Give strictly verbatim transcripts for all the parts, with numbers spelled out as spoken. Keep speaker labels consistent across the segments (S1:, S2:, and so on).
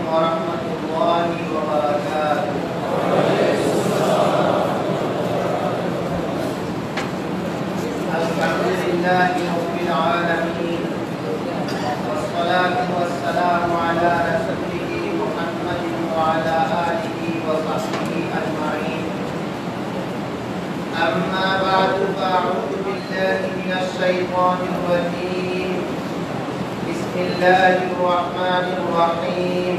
S1: ورحمة الله وبركاته. الحمد لله رب العالمين، والصلاة والسلام على رسوله محمد وعلى آله وصحبه أجمعين. أما بعد، فأعوذ بالله من الشيطان الرجيم. بسم الله الرحمن الرحيم.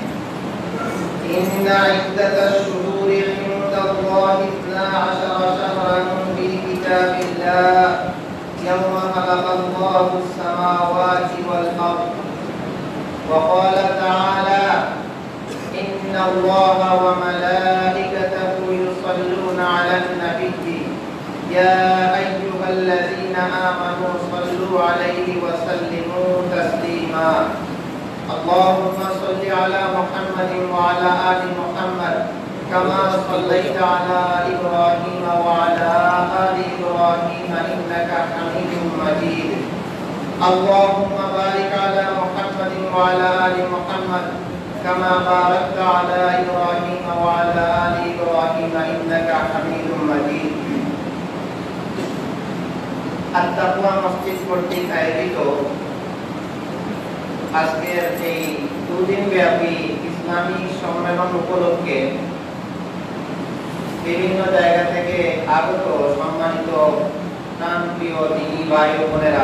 S1: إن عدة الشهور عند الله اثنا عشر شهرا في كتاب الله يوم خلق الله السماوات والأرض. وقال تعالى: إن الله وملائكته يصلون على النبي يا أيها الذين آمنوا صلوا عليه وسلموا تسليما. اللهم صل على محمد وعلى آل محمد كما صليت على إبراهيم وعلى آل إبراهيم إنك حميد مجيد. اللهم بارك على محمد وعلى آل محمد كما باركت على إبراهيم وعلى آل إبراهيم إنك حميد مجيد. আত্তাকুয়া মসজিদ কর্তৃক আয়োজিত আজকের এই দুদিন ব্যাপী ইসলামী সম্মেলন উপলক্ষে বিভিন্ন জায়গা থেকে আগত সম্মানিত প্রাণপ্রিয় দিনী ভাই ও বোনেরা,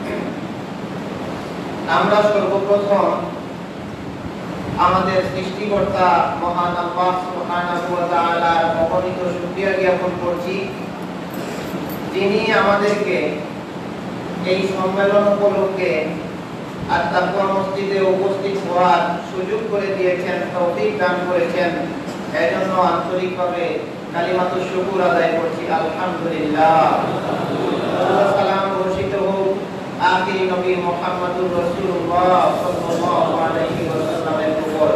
S1: আমরা সর্বপ্রথম আমাদের সৃষ্টিকর্তা মহান আল্লাহ সুবহানাহু ওয়া তাআলার অগণিত শুকরিয়া জ্ঞাপন করছি, যিনি আমাদেরকে এই সম্মেলন উপলক্ষে আত্তাকুয়া মসজিদে উপস্থিত হওয়ার সুযোগ করে দিয়েছেন, তৌফিক দান করেছেন। এজন্য আন্তরিকভাবে কালিমাতুশ শুকর আদায় করছি, আলহামদুলিল্লাহ। সালাম বর্ষিত হোক আখির নবী মুহাম্মদুর রাসূলুল্লাহ সাল্লাল্লাহু আলাইহি ওয়াসাল্লামের উপর।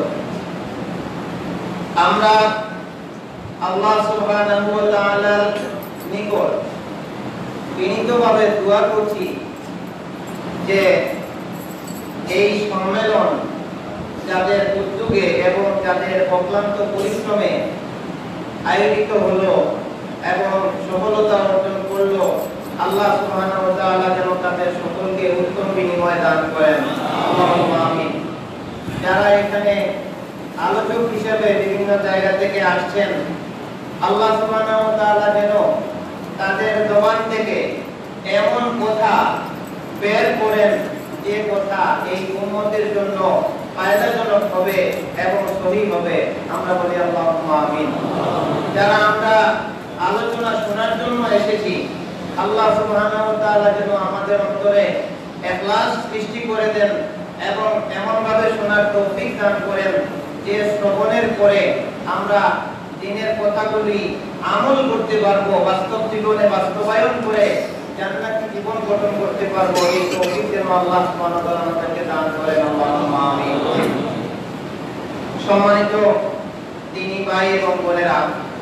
S1: আমরা আল্লাহ সুবহানাহু ওয়া তাআলার নিকট বিনীতভাবে দোয়া করছি যে এই সম্মেলন যাদের উদ্যোগে এবং যাদের অক্লান্ত পরিশ্রমে আয়োজিত হলো এবং সফলতা অর্জন করলো, আল্লাহ সুবহানাহু ওয়া তাআলা যেন তাদের সকলকে উত্তম বিনিময় দান করেন, আল্লাহুম্মা আমিন। যারা এখানে আলোচক হিসেবে বিভিন্ন জায়গা থেকে আসছেন, আল্লাহ সুবহানাহু ওয়া তাআলা যেন তাদের জবান থেকে এমন কথা বের করেন যে কথা এই উম্মতের জন্য ফায়দাজনক হবে এবং সহি হবে। আমরা বলি আল্লাহুম্মা আমিন। যারা আমরা আলোচনা শোনার জন্য এসেছি, আল্লাহ সুবহানাহু ওয়া তাআলা যেন আমাদের অন্তরে ইখলাস সৃষ্টি করে দেন এবং এমন ভাবে শোনার তৌফিক দান করেন যে শ্রবণের পরে আমরা দিনের কথাগুলি আমল করতে পারবো, বাস্তব জীবনে বাস্তবায়ন করে জান্নাতি জীবন গঠন করতে পারবো। এই তৌফিক যেন আল্লাহ সুবহানাহু ওয়া তাআলা আমাদেরকে দান করেন, আল্লাহুম্মা আমিন। সম্মানিত দিনী ভাই এবং বোনেরা,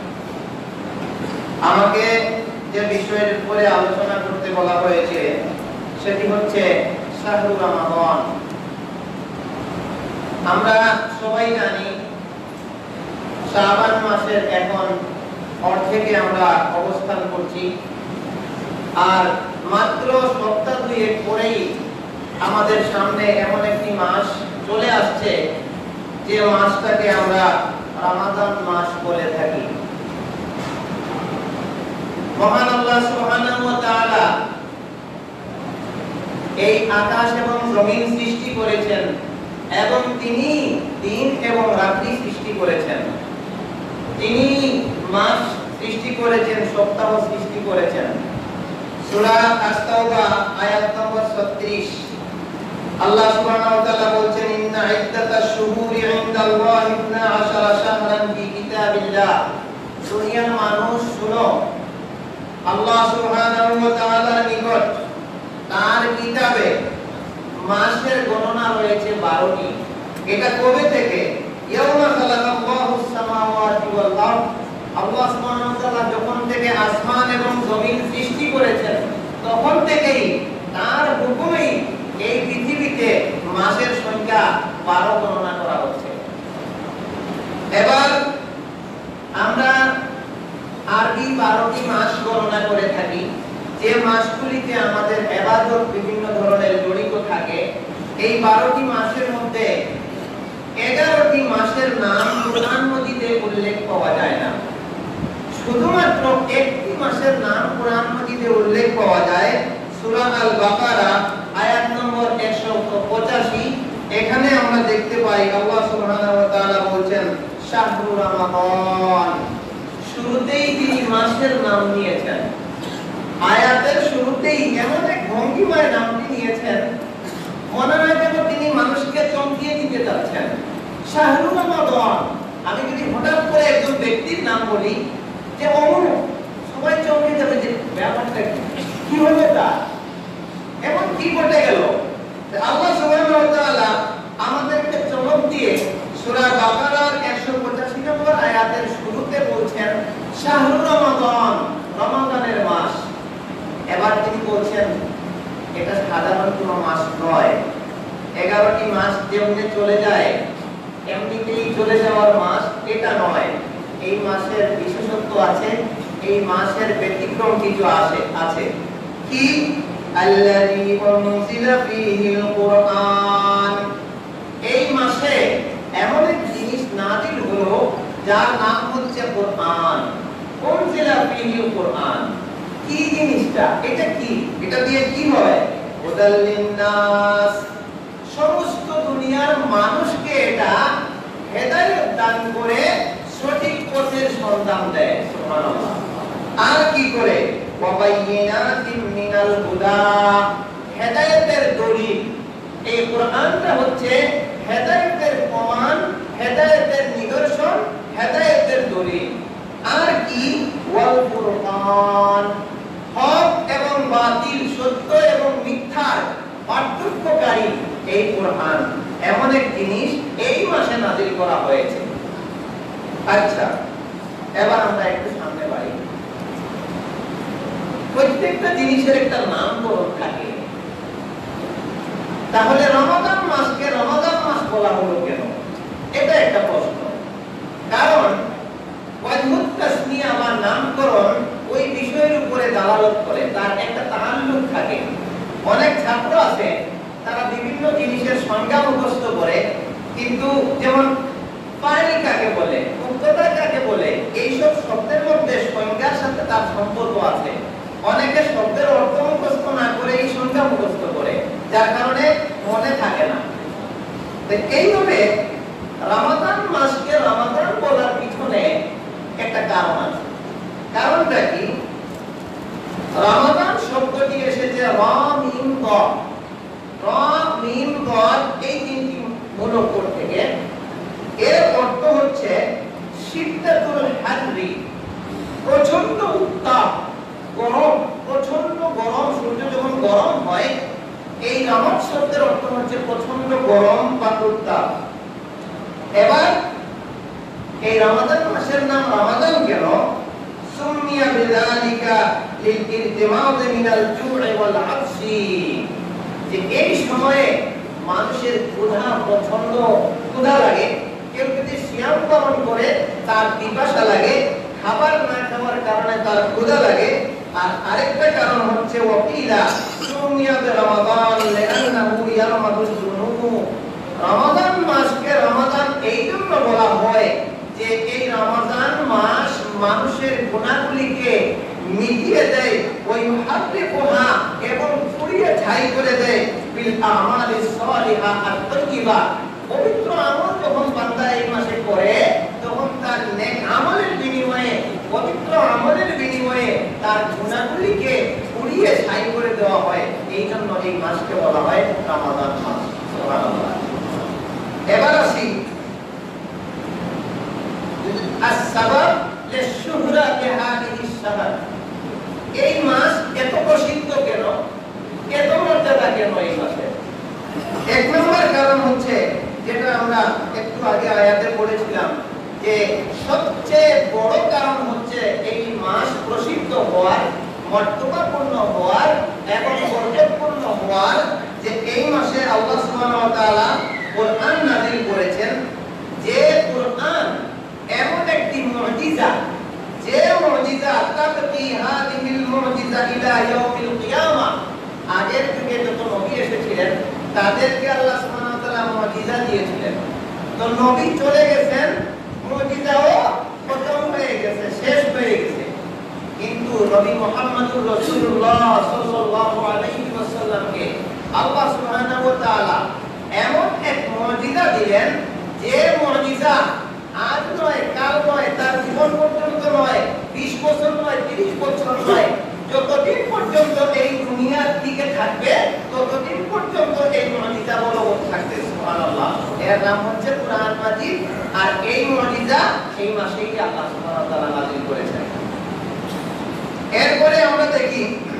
S1: আমাকে যে বিষয়ের উপরে আলোচনা করতে বলা হয়েছে সেটি হচ্ছে শাহরুর রমাদান। আমরা সবাই জানি শাবান মাসের এখন অর্ধেকে আমরা অবস্থান করছি, আর মাত্র সপ্তাহ দুয়েক পরেই আমাদের সামনে এমন একটি মাস চলে আসছে যে মাসটাকে আমরা রমাদান মাস বলে থাকি। মহান আল্লাহ সুবহানাহু ওয়া তাআলা এই আকাশ এবং জমিন সৃষ্টি করেছেন এবং তিনি দিন এবং রাত্রি সৃষ্টি করেছেন। তিনি মাস সৃষ্টি করেছেন, সপ্তাহ সৃষ্টি করেছেন। সূরা আস-তাওবা আয়াত নম্বর ছত্রিশ, আল্লাহ সুবহানাহু ওয়া তাআলা বলেন, ইন্না ইদ্দাতাশ শুহুরি ইনদাল্লাহি ইসনা আশারা শাহরান ফি কিতাবিল্লাহ। দুনিয়ার মানুষ শুনো, আল্লাহ সুবহানাহু ওয়া তাআলার নিকট তার কিতাবে মাসের গণনা রয়েছে বারোটি। এটা কবে থেকে? ইয়াউমা খালাকাল্লাহুস সামাওয়াতি ওয়াল আরদ। আল্লাহ সুবহানাহু ওয়া তাআলা যখন থেকে আসমান এবং জমিন সৃষ্টি করেছেন তখন থেকেই তার হুকুমেই এই পৃথিবীতে মাসের সংখ্যা বারো গণনা করা হচ্ছে। মাসের নাম কুরআন মাজিদে উল্লেখ পাওয়া যায় না। শুধুমাত্র একটি মাসের নাম কুরআন মাজিদে উল্লেখ পাওয়া যায়, সূরা আল বাকারা আয়াত নম্বর একশো পঁচাশি। এখানে আমরা দেখতে পাই আল্লাহ সুবহানাহু ওয়া তাআলা বলছেন শাহরু রমাদান। শুরুতেই তিনি মাসের নাম নিয়েছেন, আয়াতের শুরুতেই এমন এক ভঙ্গিমায় নামটি নিয়েছেন, মনে হয় যেন তিনি মানুষকে চমকিয়ে দিতে চাচ্ছেন। শাহরু রমাদান, আমি যদি হঠাৎ করে একজন ব্যক্তির নাম বলি যে অমুক, সবাই চমকে যাবে যে ব্যাপারটা কি হলো, তা এমন কি ঘটে গেল। আল্লাহ সুবহানাহু ওয়া তাআলা আমাদেরকে চমক দিয়ে সূরা বাকারার একশো পঁচাশি নম্বর আয়াতের শুরুতে বলছেন শাহরু রমাদান, রমাদানের মাস। এবার তিনি বলছেন এটা সাধারণ কোনো মাস নয়, এগারোটি মাস যেমনি চলে যায় এমনিতেই চলে যাওয়ার মাস এটা নয়। এই মাসের বিশেষত্ব আছে, এই মাসের ব্যতিক্রম কিছু আছে আছে কি? আল্লাযী উনজিলা ফীহিল কুরআন, এই মাসে এমন এক জিনিস নাযিল হলো যার নাম হচ্ছে কুরআন। উনজিলা ফীহিল কুরআন, কি জিনিসটা? এটা কি? এটা দিয়ে কি হয়? হুদাল লিন্নাস, সমস্ত দুনিয়ার মানুষকে এটা হেদায়েত দান করে সঠিক পথের সন্ধান দেয়। সুবহানাল্লাহ। আর কি করে? ওয়াবাইয়িনাতিন মিনাল হুদা, হেদায়েতের দলিল। এই কুরআনটা হচ্ছে হেদায়েতের প্রমাণ, হেদায়েতের নিদর্শন, হেদায়েতের দলিল। আর কি? ওয়াল ফুরকান, হক এবং বাতিল, সত্য এবং মিথ্যার পার্থক্যকারী এই কুরআন। এমন এক জিনিস এই মাসে নাযিল করা হয়েছে। আচ্ছা, এবার আমরা একটু সামনে বাড়ি। প্রত্যেকটা জিনিসের একটা নামকরণ থাকে, তাহলে রমাদান মাসকে রমাদান মাস বলা হলো কেন? এটা একটা প্রশ্ন। কারণ ওয়াজহুত তাসমিয়া বা নামকরণ ওই বিষয়ের উপরে দালালত করে, তার একটা তাআল্লুক থাকে। অনেক ছাত্র আছে তারা বিভিন্ন জিনিসের সংজ্ঞা মুখস্থ করে, কিন্তু যেমন ফাইল কাকে বলে, মুক্তদা কাকে বলে, এইসব শব্দের মধ্যে সংজ্ঞার সাথে তার সম্পর্ক আছে। অনেকে শব্দের অর্থ মুখস্থ না করে এই সংজ্ঞা মুখস্থ করে, যার কারণে মনে থাকে না। তো এইভাবে রমাদান মাসকে রমাদান বলার পিছনে একটা কারণ আছে। কারণটা কি? রমাদান শব্দটি এসেছে র মিম দ, র মিম দ এই তিনটি মূল অক্ষর থেকে। এর অর্থ হচ্ছে শিদ্দাতুল হাররি, প্রচন্ড উত্তাপ, গরম, প্রচন্ড গরম। সূর্য যখন গরম হয়, এই রমাদ শব্দের অর্থ হচ্ছে প্রচন্ড গরম বা উত্তাপ। এবার এই রমাদান মাসের নাম রমাদান কেন? সুমিয়া বিযালিকা লিল ইরতিমাদ মিনাল জু'i ওয়াল আতশি, যে এই সময়ে মানুষের ক্ষুধা, প্রচন্ড ক্ষুধা লাগে। কেউ যদি সিয়াম পালন করে তার পিপাসা লাগে, খাবার না খাওয়ার কারণে তার ক্ষুধা লাগে। আর আরেকটা কারণ হচ্ছে ওয়াকিলা সুমিয়া বিরমাদান লিআন্নাহু ইয়ারমাদুল যুনুব, রমাদান মাসকে রমাদান এই জন্য বলা হয় যে এই রমাদান মাস মানুষের গুনাহগুলিকে মিটিয়ে দেয়, ওই মুহাররিকুহা, এবং পুড়িয়ে ছাই করে দেয় বিল আমালিস সালিহা আত-তাইয়্যিবা। পবিত্র আমল যখন বান্দা এই মাসে করে, তখন তার নেক আমলের বিনিময়ে, পবিত্র আমলের বিনিময়ে তার গুনাহগুলিকে পুড়িয়ে ছাই করে দেওয়া হয়। এই জন্য এই মাসকে বলা হয় রমাদান মাস। সুবহানাল্লাহ। এবার আসি আস-সাবাব লিশ-শুহরাতি হাদিহিস সাবাব, এই মাস এত প্রসিদ্ধ কেন, এত মর্যাদা কেন এই মাসে? এক নম্বর কারণ হচ্ছে, যেটা আমরা একটু আগে আয়াতে পড়েছিলাম, যে সবচেয়ে বড় কারণ হচ্ছে এই মাস প্রসিদ্ধ হওয়ার, মর্যাদাপূর্ণ হওয়ার এবং বরকতপূর্ণ হওয়ার, যে এই মাসে আল্লাহ সুবহানাহু ওয়া তাআলা কুরআন নাযিল করেছেন। যে কুরআন এমন একটি মুজিজা, যে মুজিজা তাকতি হাদিহিল মুজিজা ইলা ইয়াউমিল কিয়ামা, আগের যুগে যত নবী এসেছিলেন তাদেরকে আল্লাহ সুবহানাহু ওয়া তাআলা মুজিজা দিয়েছিলেন। তো নবী চলে গেছে, নবী মুহাম্মদুর রাসূলুল্লাহ সাল্লাল্লাহু আলাইহি ওয়াসাল্লামকে আল্লাহ সুবহানাহু ওয়া তাআলা এমন এক মুজিজা দিলেন, যে মুজিজা আজ নয়, কাল নয়, তার জীবন পর্যন্ত নয়, বিশ বছর নয়, ত্রিশ বছর নয়, যতদিন পর্যন্ত এই দুনিয়ার দিকে থাকবে ততদিন পর্যন্ত এই মুজিজা বলবৎ থাকবে। সুবহানাল্লাহ। এর নাম হচ্ছে কুরআন মাজিদ। আর এই মুজিজা এই মাসেই আল্লাহ সুবহানাহু ওয়া তাআলা নাযিল করেছেন। এরপরে আমরা দেখি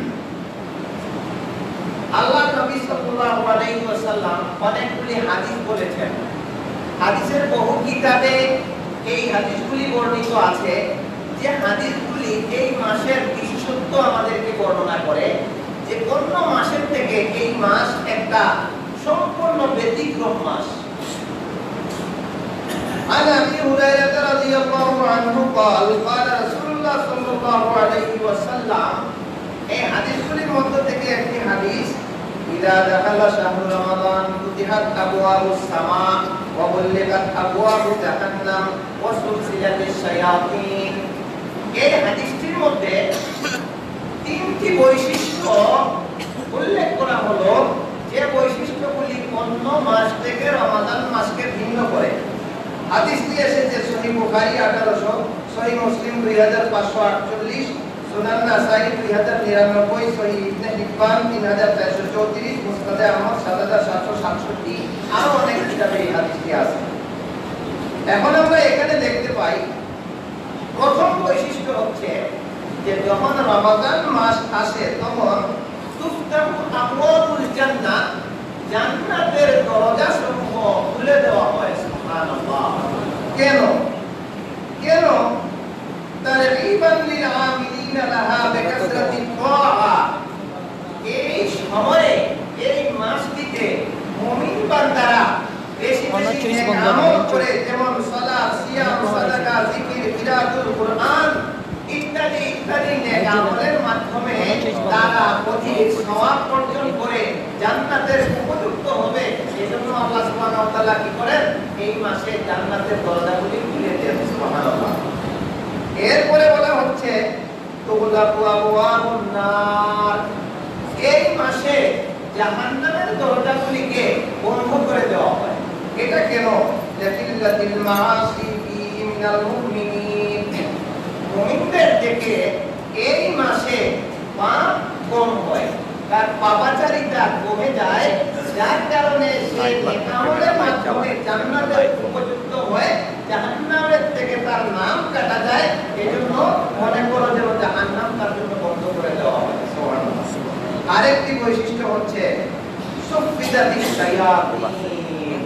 S1: আল্লাহ নবী সাল্লাল্লাহু আলাইহি ওয়াসাল্লাম অনেকগুলি হাদিস বলেছেন। হাদিসের বহু কিতাবে এই হাদিসগুলি বর্ণিত আছে, যে হাদিসগুলি এই মাসের বিশেষত্ব আমাদেরকে বর্ণনা করে, যে অন্য মাসের থেকে এই মাস একটা সম্পূর্ণ ব্যতিক্রম মাস। عن أبي هريرة رضي الله عنه قال قال رسول الله صلى الله عليه وسلم এই হাদিসগুলির মধ্যে থেকে একটি হাদিস, إذا دخل شهر رمضان فتحت أبواب السماء وغلقت أبواب جهنم وسلسلت الشياطين। এই হাদিসটির মধ্যে তিনটি বৈশিষ্ট্য উল্লেখ করা হলো, যে বৈশিষ্ট্যগুলি অন্য মাস থেকে রমাদান মাসকে ভিন্ন করে। হাদিসটি এসেছে সহিহ বুখারী আঠারোশো, সহিহ মুসলিম দুই হাজার পাঁচশো আটচল্লিশ, সুনান নাসাই দুই হাজার নিরানব্বই, সহিহ ইবনে হিব্বান তিন হাজার চারশো চৌত্রিশ, মুসনাদে আহমদ সাত হাজার সাতশো সাতষট্টি, আরো অনেক কিতাবে এই হাদিসটি আছে। এখন আমরা এখানে দেখতে পাই, প্রথম বৈশিষ্ট্য হচ্ছে যে যখন রমাদান মাস আসে তখন তুফতাহু আবওয়াবুল জান্নাহ, জান্নাতের দরজাসমূহ খুলে দেওয়া হয়। সুবহানাল্লাহ। কেন কেন তারগীবান লিল আমিলিনা লাহা বিকাসরাতি তাআ। এই সময়ে এই মাসটিতে মুমিন বান্দারা বেশি বেশি নেক আমল করে, যেমন সালাত, সিয়াম, সাদাকা, জিকির, কিরাতুল কুরআন ইত্যাদি ইত্যাদি নেক আমলের মাধ্যমে তারা অধিক সওয়াব অর্জন করে জান্নাতের উপযুক্ত হবে। এজন্য আল্লাহ সুবহানাহু ওয়া তাআলা কি করেন, এই মাসে জান্নাতের দরজাগুলি খুলে দেন। সুবহানাল্লাহ। এরপরে বলা হচ্ছে তুগলাকু আবওয়াবুন নার, এই মাসে জাহান্নামের দরজাগুলিকে বন্ধ করে দেওয়া হয়। এটা কেন? লাকিল্লাতিল মাআসি ফি মিনাল মুমিনিন, মুমিনদের থেকে এই মাসে পাপ কম হয়, তার পাপাচারিতা কমে যায়, যার কারণে সে নেক আমলের মাধ্যমে জান্নাতের উপযুক্ত হয়, জাহান্নামের থেকে তার নাম কাটা যায়। এজন্য মনে করো যে জাহান্নাম তার জন্য বন্ধ করে দেওয়া হয়। সুবহানাল্লাহ। আরেকটি বৈশিষ্ট্য হচ্ছে সুফিদাতিশ শায়াতিন,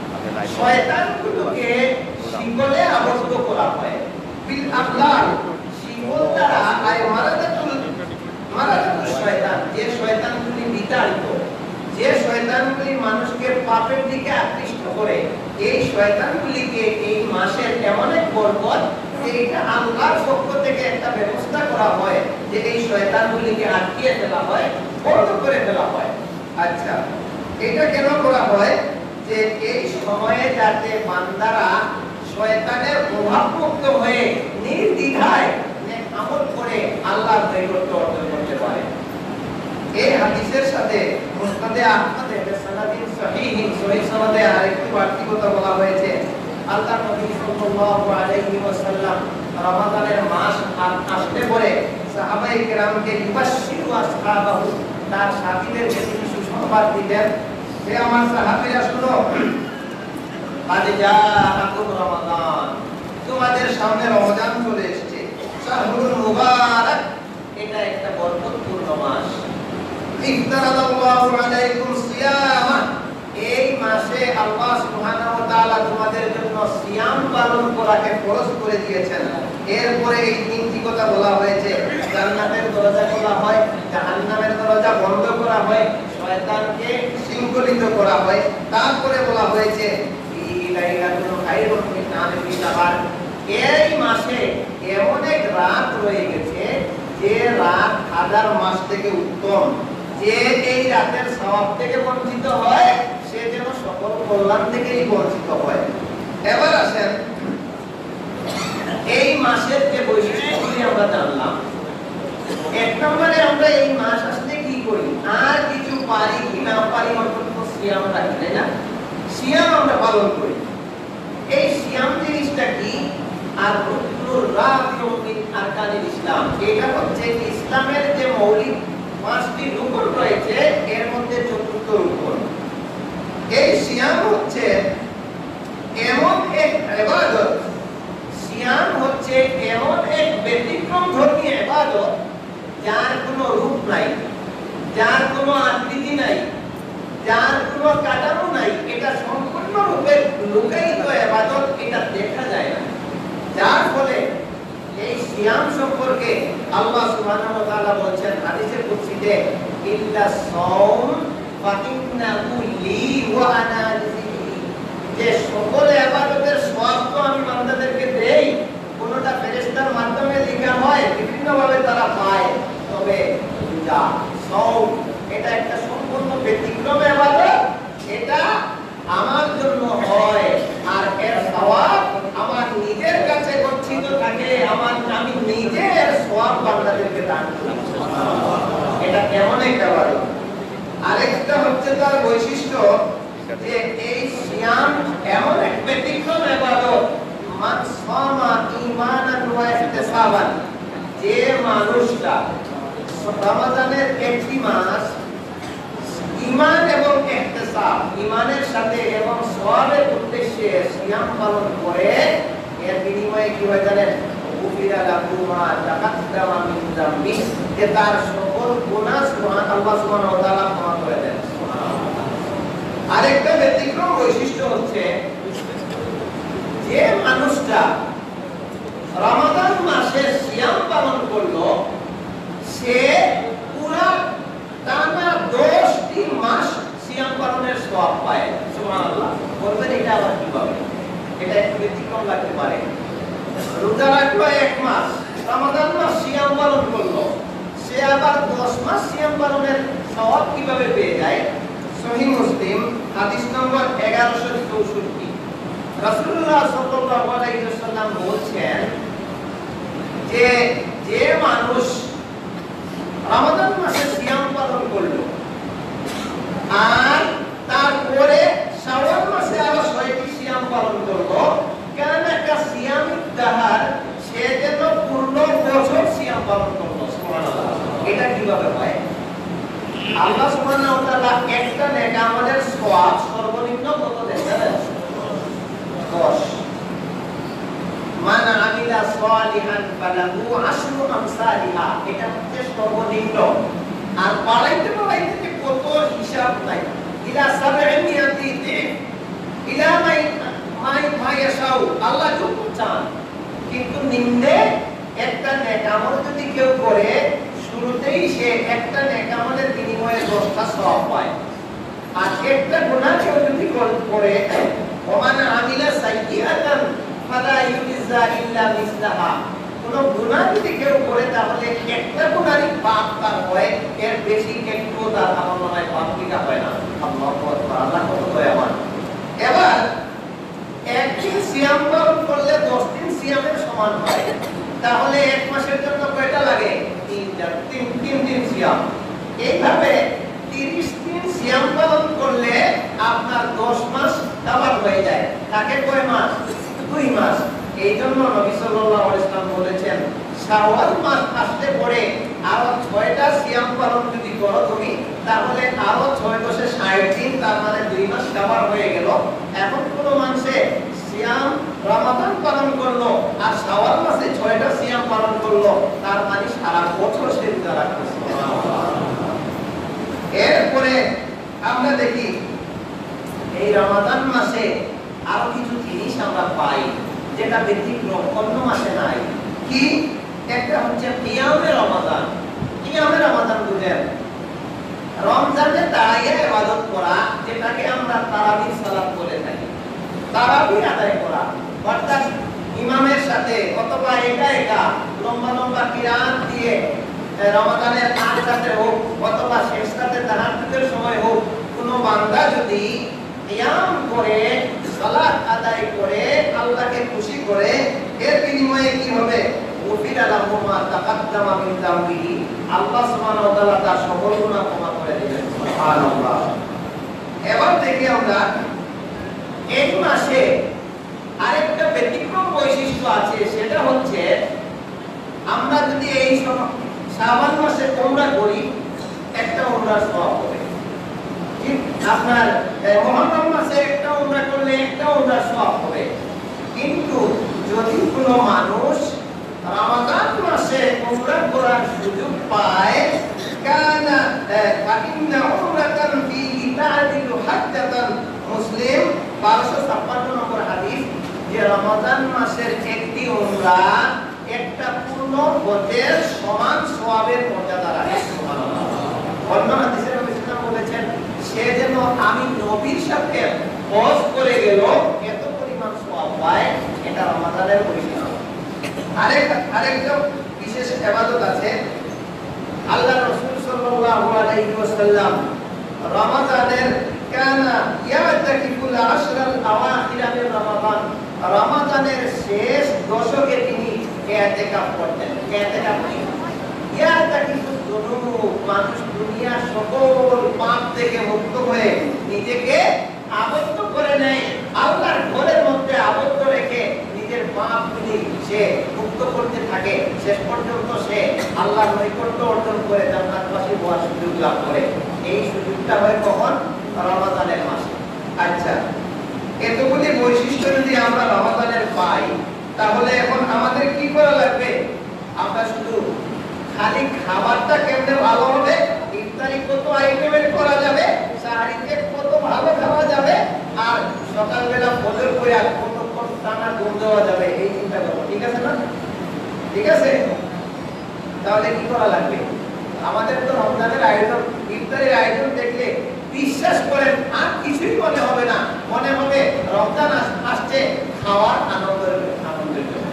S1: শয়তানগুলোকে শিকলে আবদ্ধ করা হয়। বিল আগলাল, শিকল দ্বারা আয় মারাদাতুল মারাদাতুল শয়তান, যে শয়তানগুলি বিতাড়িত, যে শয়তানগুলি মানুষকে পাপের দিকে আকৃষ্ট করে, এই শয়তানগুলিকে এই মাসের এমন এক বরকত যে এটা আল্লাহর পক্ষ থেকে একটা ব্যবস্থা করা হয়, যে এই শয়তানগুলিকে আটকিয়ে ফেলা হয়, বন্ধ করে ফেলা হয়। আচ্ছা, এটা কেন করা হয়? যে এই সময়ে যাতে বান্দারা শয়তানের প্রভাবমুক্ত হয়ে নির্দ্বিধায় নেক আমল করে আল্লাহর নৈকট্য অর্জন করতে পারে। এই হাদিসের সাথে মুসনাদে আহমদে বিসনাদিন সহিহিন, সহিহ সনদে আরেকটি বাড়তি কথা বলা হয়েছে। আল্লাহ নবী সাল্লাল্লাহু আলাইহি ওয়াসাল্লাম রমাদানের মাস আসলে পরে সাহাবায়ে কেরামকে ইবাশশিরু আসহাবাহু, তার সাথীদেরকে তিনি সুসংবাদ দিতেন যে আমার সাহাবীরা শুনো, আজ জাআকুম রমাদান, তোমাদের সামনে রমজান চলে এসেছে। শাহরুল মুবারাক, এটা একটা বরকতপূর্ণ মাস। ইফতারাদাল্লাহু আলাইকুম সিয়ামা, এই মাসে আল্লাহ সুবহানাহু ওয়া তাআলা তোমাদের জন্য সিয়াম পালন করাকে ফরজ করে দিয়েছেন। এরপরে এই তিনটি কথা বলা হয়েছে, জান্নাতের দরজা খোলা হয়, জাহান্নামের দরজা বন্ধ করা হয়, শয়তানকে শৃঙ্খলিত করা হয়। তারপরে বলা হয়েছে লাইলাতুল খায়রুন মিন আলফি শাহর, এই মাসে এমন এক রাত রয়ে গেছে যে রাত হাজার মাস থেকে উত্তম। যে এই রাতের সওয়াব থেকে বঞ্চিত হয় সে যেন সকল কল্যাণ থেকেই বঞ্চিত হয়। এবার আসেন, এই মাসের যে বৈশিষ্ট্যগুলি আমরা জানলাম, নম্বরে আমরা এই মাস আসলে কি করি, আর কিছু পারি কি না পারি অন্তত সিয়াম রাখি, তাই না? সিয়াম আমরা পালন করি। এই সিয়াম জিনিসটা কি? আর রুকনুর রাবিউম মিন আরকানিল ইসলাম, এটা হচ্ছে ইসলামের যে মৌলিক পাঁচটি রুকন রয়েছে এর মধ্যে চতুর্থ রুকন। এই সিয়াম হচ্ছে এমন এক ইবাদত, সিয়াম হচ্ছে এমন এক ব্যতিক্রম ধর্মী ইবাদত যার কোনো রূপ নাই, যার কোনো আকৃতি নাই, যার কোনো কাঠামো নাই। এটা সম্পূর্ণরূপে লুকায়িত ইবাদত, এটা দেখা যায় না। যার ফলে এই সিয়াম সম্পর্কে আল্লাহ সুবহানাহু ওয়া তাআলা বলেন হাদিসে কুদসিতে, ইল্লা সাওম ফাইন্নাহু লি ওয়া আনা আজজিহি, যে সকল ইবাদতের সওয়াব তো আমি বান্দাদেরকে দেই, কোনটা ফেরেশতার মাধ্যমে লেখা হয়, বিভিন্ন ভাবে তারা পায়, তবে রোজা সাওম এটা একটা সম্পূর্ণ ব্যতিক্রম ইবাদত, এটা আমার জন্য হয় আর এর সওয়াব আমার নিজের কাছে গচ্ছিত থাকে, আমার আমি নিজের সওয়াব বান্দাদেরকে দান করি। এটা কেমন একটা ইবাদত। আরেকটা হচ্ছে তার বৈশিষ্ট্য যে এই সিয়াম এমন এক ব্যতিক্রম ইবাদত, মান সামা ঈমানান ওয়া ইহতিসাবান, যে মানুষটা রমজানের একটি মাস ঈমান এবং ইহতিসাব, ঈমানের সাথে এবং সওয়াবের উদ্দেশ্যে সিয়াম পালন করে, এর বিনিময়ে কি হয় জানেন? গুফিরা লাহু মা তাকাদ্দামা মিন যামবি, যে তার সকল গুনাহ আল্লাহ সুবহানাহু ওয়া তাআলা ক্ষমা করে দেন। সুবহানাল্লাহ। আরেকটা ব্যতিক্রম বৈশিষ্ট্য হচ্ছে যে মানুষটা রমাদান মাসে সিয়াম পালন করলো, সে পুরা টানা দশটি মাস সিয়াম পালনের সওয়াব পায়। সুবহানাল্লাহ। বলবেন এটা আবার কিভাবে? এটা একটু ব্যতিক্রম লাগতে পারে। রোজা রাখলো এক মাস, রমাদান মাস সিয়াম পালন করলো, সে আবার দশ মাস সিয়াম পালনের সওয়াব কিভাবে পেয়ে যায়? সহিহ মুসলিম হাদিস নম্বর এগারোশো চৌষট্টি, রাসূলুল্লাহ সাল্লাল্লাহু আলাইহি ওয়াসাল্লাম বলছেন যে যে মানুষ রমাদান মাসে সিয়াম পালন করলো আর তারপরে শাওয়াল মাসে আবার ছয়টি সিয়াম পালন করলো, কারণ একটা সিয়ামিক দাহার, সে যেন পূর্ণ বছর সিয়াম পালন করলো। সুবহানাল্লাহ। এটা কিভাবে হয়? আল্লাহ সুবহানাহু ওয়া তাআলা একটা নেক আমলের সওয়াব সর্বনিম্ন কত দেন জানেন? দশ। মান আমিলা সালিহান ফালাহু আশরু আমসালিহা, এটা হচ্ছে সর্বনিম্ন। আর বাড়াইতে বাড়াইতে কত হিসাব নাই, ইলা সাবঈমিয়াতি দিন, ইলা মাই মাই মায়াশাউ, আল্লাহ যত চান। কিন্তু নিম্নে একটা নেক আমল যদি কেউ করে, শুরুতেই সে একটা নেক আমলের বিনিময়ে দশটা সওয়াব পায়। আর একটা গুনাহ কেউ যদি করে, ওমান আমিলা সাইয়্যাতান ফালা ইউজা ইল্লা মিসলাহা, কোন গুনাহ যদি কেউ করে তাহলে একটা গুনাহই পাপ তার হয়, এর বেশি একটু তার আমলনামায় পাপ লেখা হয় না। আল্লাহু আকবার। আল্লাহ কত দয়াবান। এবার একদিন সিয়াম পালন করলে দশ দিন সিয়ামের সমান হয়, তাহলে এক মাসের জন্য কয়টা লাগে? তিনটা, তিন তিন দিন সিয়াম। এইভাবে তিরিশ দিন সিয়াম পালন করলে আপনার দশ মাস কভার হয়ে যায়। তাকে কয় মাস? দুই মাস। এই জন্য নবী সাল্লাল্লাহু আলাইহি ওয়াসাল্লাম বলেছেন, শাওয়াল মাস আসলে পরে আরো ছয়টা সিয়াম পালন যদি করো তুমি, তাহলে আরো ছয় দশে ষাট দিন, তার মানে দুই মাস কভার হয়ে গেল। এখন কোন মানুষে সিয়াম রমাদান পালন করলো আর শাওয়াল মাসে ছয়টা সিয়াম পালন করলো, তার মানে সারা বছর সে রোজা রাখছে। এরপরে আমরা দেখি এই রমাদান মাসে আরো কিছু জিনিস আমরা পাই যেটা ব্যতিক্রম, অন্য মাসে নাই। কি? একটা হচ্ছে কিয়ামে রমাদান। কিয়ামে রমাদান বুঝেন? রমজানে দাঁড়িয়ে ইবাদত করা, যেটাকে আমরা তারাবির সালাত বলে থাকি। তারাবি আদায় করা অর্থাৎ ইমামের সাথে অথবা একা একা লম্বা লম্বা কিরাত দিয়ে রমাদানের আগ রাতে হোক অথবা শেষ রাতে তাহাজ্জুদের সময় হোক, কোনো বান্দা যদি কিয়াম করে সালাত আদায় করে আল্লাহকে খুশি করে, এর বিনিময়ে কি হবে? গুফিরা লাহু মা তাকাদ্দামা মিন যামবিহি, আল্লাহ সুবহানাহু ওয়া তাআলা তার সকল গুনাহ ক্ষমা করে দিবেন। সুবহানাল্লাহ। এবার দেখি আমরা এই মাসে আরেকটা ব্যতিক্রম বৈশিষ্ট্য আছে, সেটা হচ্ছে আমরা যদি এই শাবান মাসে উমরা করি, একটা উমরার সওয়াব হবে। ঠিক আপনার মুহররম মাসে একটা উমরা করলে একটা উমরার সওয়াব হবে। কিন্তু যদি কোনো মানুষ রমাদান মাসে উমরা করার সুযোগ পায়, কানা ফাইন্না উমরাতান ফিহি তা'দিলু হাজ্জাতান, মুসলিম বারোশো ছাপ্পান্ন নম্বর হাদিস, যে রমাদান মাসের একটি উমরা একটা পূর্ণ হজের সমান সওয়াবের মর্যাদা রাখে। সুবহানাল্লাহ। অন্য হাদিসে নবী সাল্লাল্লাহু আলাইহি ওয়াসাল্লাম বলেছেন, সে যেন আমি নবীর সাথে হজ করে গেল এত পরিমাণ সওয়াব পায়। এটা রমাদানের বৈশিষ্ট্য। আরেক আরেকটা বিশেষ ইবাদত আছে। আল্লাহ রাসূল সাল্লাল্লাহু আলাইহি ওয়াসাল্লাম রমাদানের কানা ইয়াতাকিফুল আশরাল আওয়াখির মিন রমাদান, রমাদানের শেষ দশকে তিনি ইতিকাফ করতেন। ইতিকাফ কি? ইয়াতাকিফুল যুনুব, মানুষ দুনিয়ার সকল পাপ থেকে মুক্ত হয়ে নিজেকে আবদ্ধ করে নেয়, আল্লাহর ঘরের মধ্যে আবদ্ধ রেখে নিজের পাপগুলি সে মুক্ত করতে থাকে, শেষ পর্যন্ত সে আল্লাহর নৈকট্য অর্জন করে জান্নাতবাসী হওয়ার সুযোগ লাভ করে। এই সুযোগটা হয় কখন? রমাদানের মাসে। আচ্ছা, এতগুলি বৈশিষ্ট্য যদি আমরা রমাদানের পাই, তাহলে এখন আমাদের কি করা লাগবে? আমরা শুধু খালি খাবারটা কেমনে ভালো হবে, ইফতারি কত আইটেমের করা যাবে, সাহারিতে কত ভালো খাওয়া যাবে, আর সকালবেলা ফজর করে কতক্ষণ টানা ঘুম দেওয়া যাবে, এই চিন্তা করবো। ঠিক আছে না? ঠিক আছে। তাহলে কি করা লাগবে? আমাদের তো রমজানের আয়োজন, ইফতারের আয়োজন দেখলে বিশ্বাস করেন আর কিছুই মনে হবে না, মনে হবে রমজান আসছে খাওয়ার আনন্দের আনন্দের জন্য,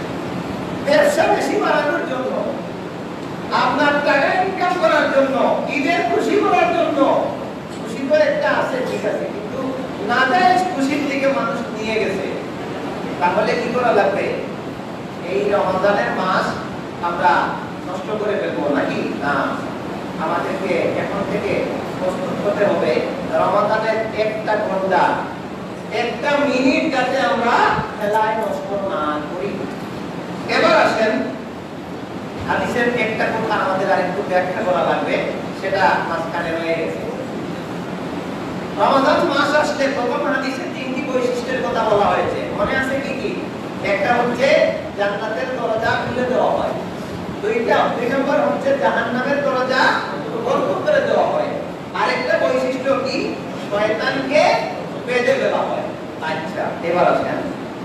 S1: ব্যবসা বেশি বাড়ানোর জন্য, আপনার টাকা ইনকাম করার জন্য, ঈদের খুশি করার জন্য। খুশি তো একটা আছে, ঠিক আছে, কিন্তু নাজায়েজ খুশির দিকে মানুষ নিয়ে গেছে। তাহলে কি করা লাগবে? এই রমজানের মাস আমরা নষ্ট করে ফেলবো নাকি? না, আমাদেরকে এখন থেকে প্রস্তুত হতে হবে রমজানের একটা ঘন্টা, একটা মিনিট যাতে আমরা খেলায় নষ্ট না করি। এবার আসেন, হাদিসের একটা কথা আমাদের আরেকটু ব্যাখ্যা করা লাগবে, সেটা মাঝখানে রয়ে গেছে। রমজান মাস আসলে প্রথম হাদিসে তিনটি বৈশিষ্ট্যের কথা বলা হয়েছে, মনে আছে কি কি? একটা হচ্ছে জান্নাতের দরজা খুলে দেওয়া হয়, দুইটা দুই নম্বর হচ্ছে জাহান্নামের দরজা বন্ধ করে দেওয়া হয়, আরেকটা বৈশিষ্ট্য কি? শয়তানকে বেঁধে দেওয়া হয়। আচ্ছা, এবার আসেন,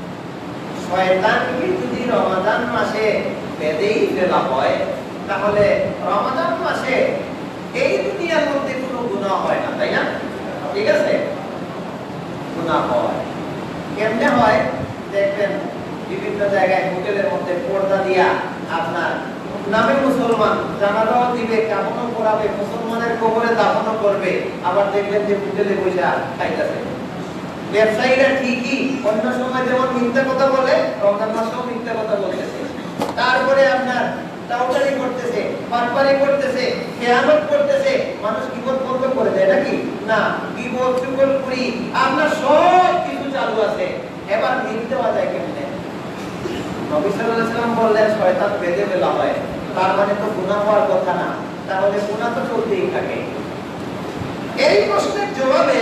S1: শয়তানকে যদি রমাদান মাসে বেঁধেই ফেলা হয়, তাহলে রমাদান মাসে এই দুনিয়ার মধ্যে কোনো গুনাহ হয় না, তাই না? ঠিক আছে, গুনাহ হয়। কেমনে হয় দেখবেন, বিভিন্ন জায়গায় হোটেলের মধ্যে পর্দা দিয়া আপনার নামে মুসলমান জানাজাও দিবে, কাফনও পড়াবে, মুসলমানের কবরে দাফনও করবে, আবার দেখবেন যে হোটেলে বসে খাইতেছে। ব্যবসায়ীরা ঠিকই অন্য সময় যেমন মিথ্যা কথা বলে, রমজান মাসেও মিথ্যা কথা বলতেছে, তারপরে আপনার টাউটারি করতেছে, পারপারি করতেছে, খেয়ানত করতেছে, মানুষ বিপদ বন্ধ করে দেয় নাকি? না, বিপদ চুগলখড়ি আপনার সব কিছু চালু আছে। এবার মিথ্যা দেওয়া যায় কেমনে? নবী সাল্লাল্লাহু আলাইহি ওয়াসাল্লাম বললেন শয়তান বেঁধে ফেলা হয়, তার মানে তো গুনাহ হওয়ার কথা না, তাহলে গুনাহ তো চলতেই থাকে। এই প্রশ্নের জবাবে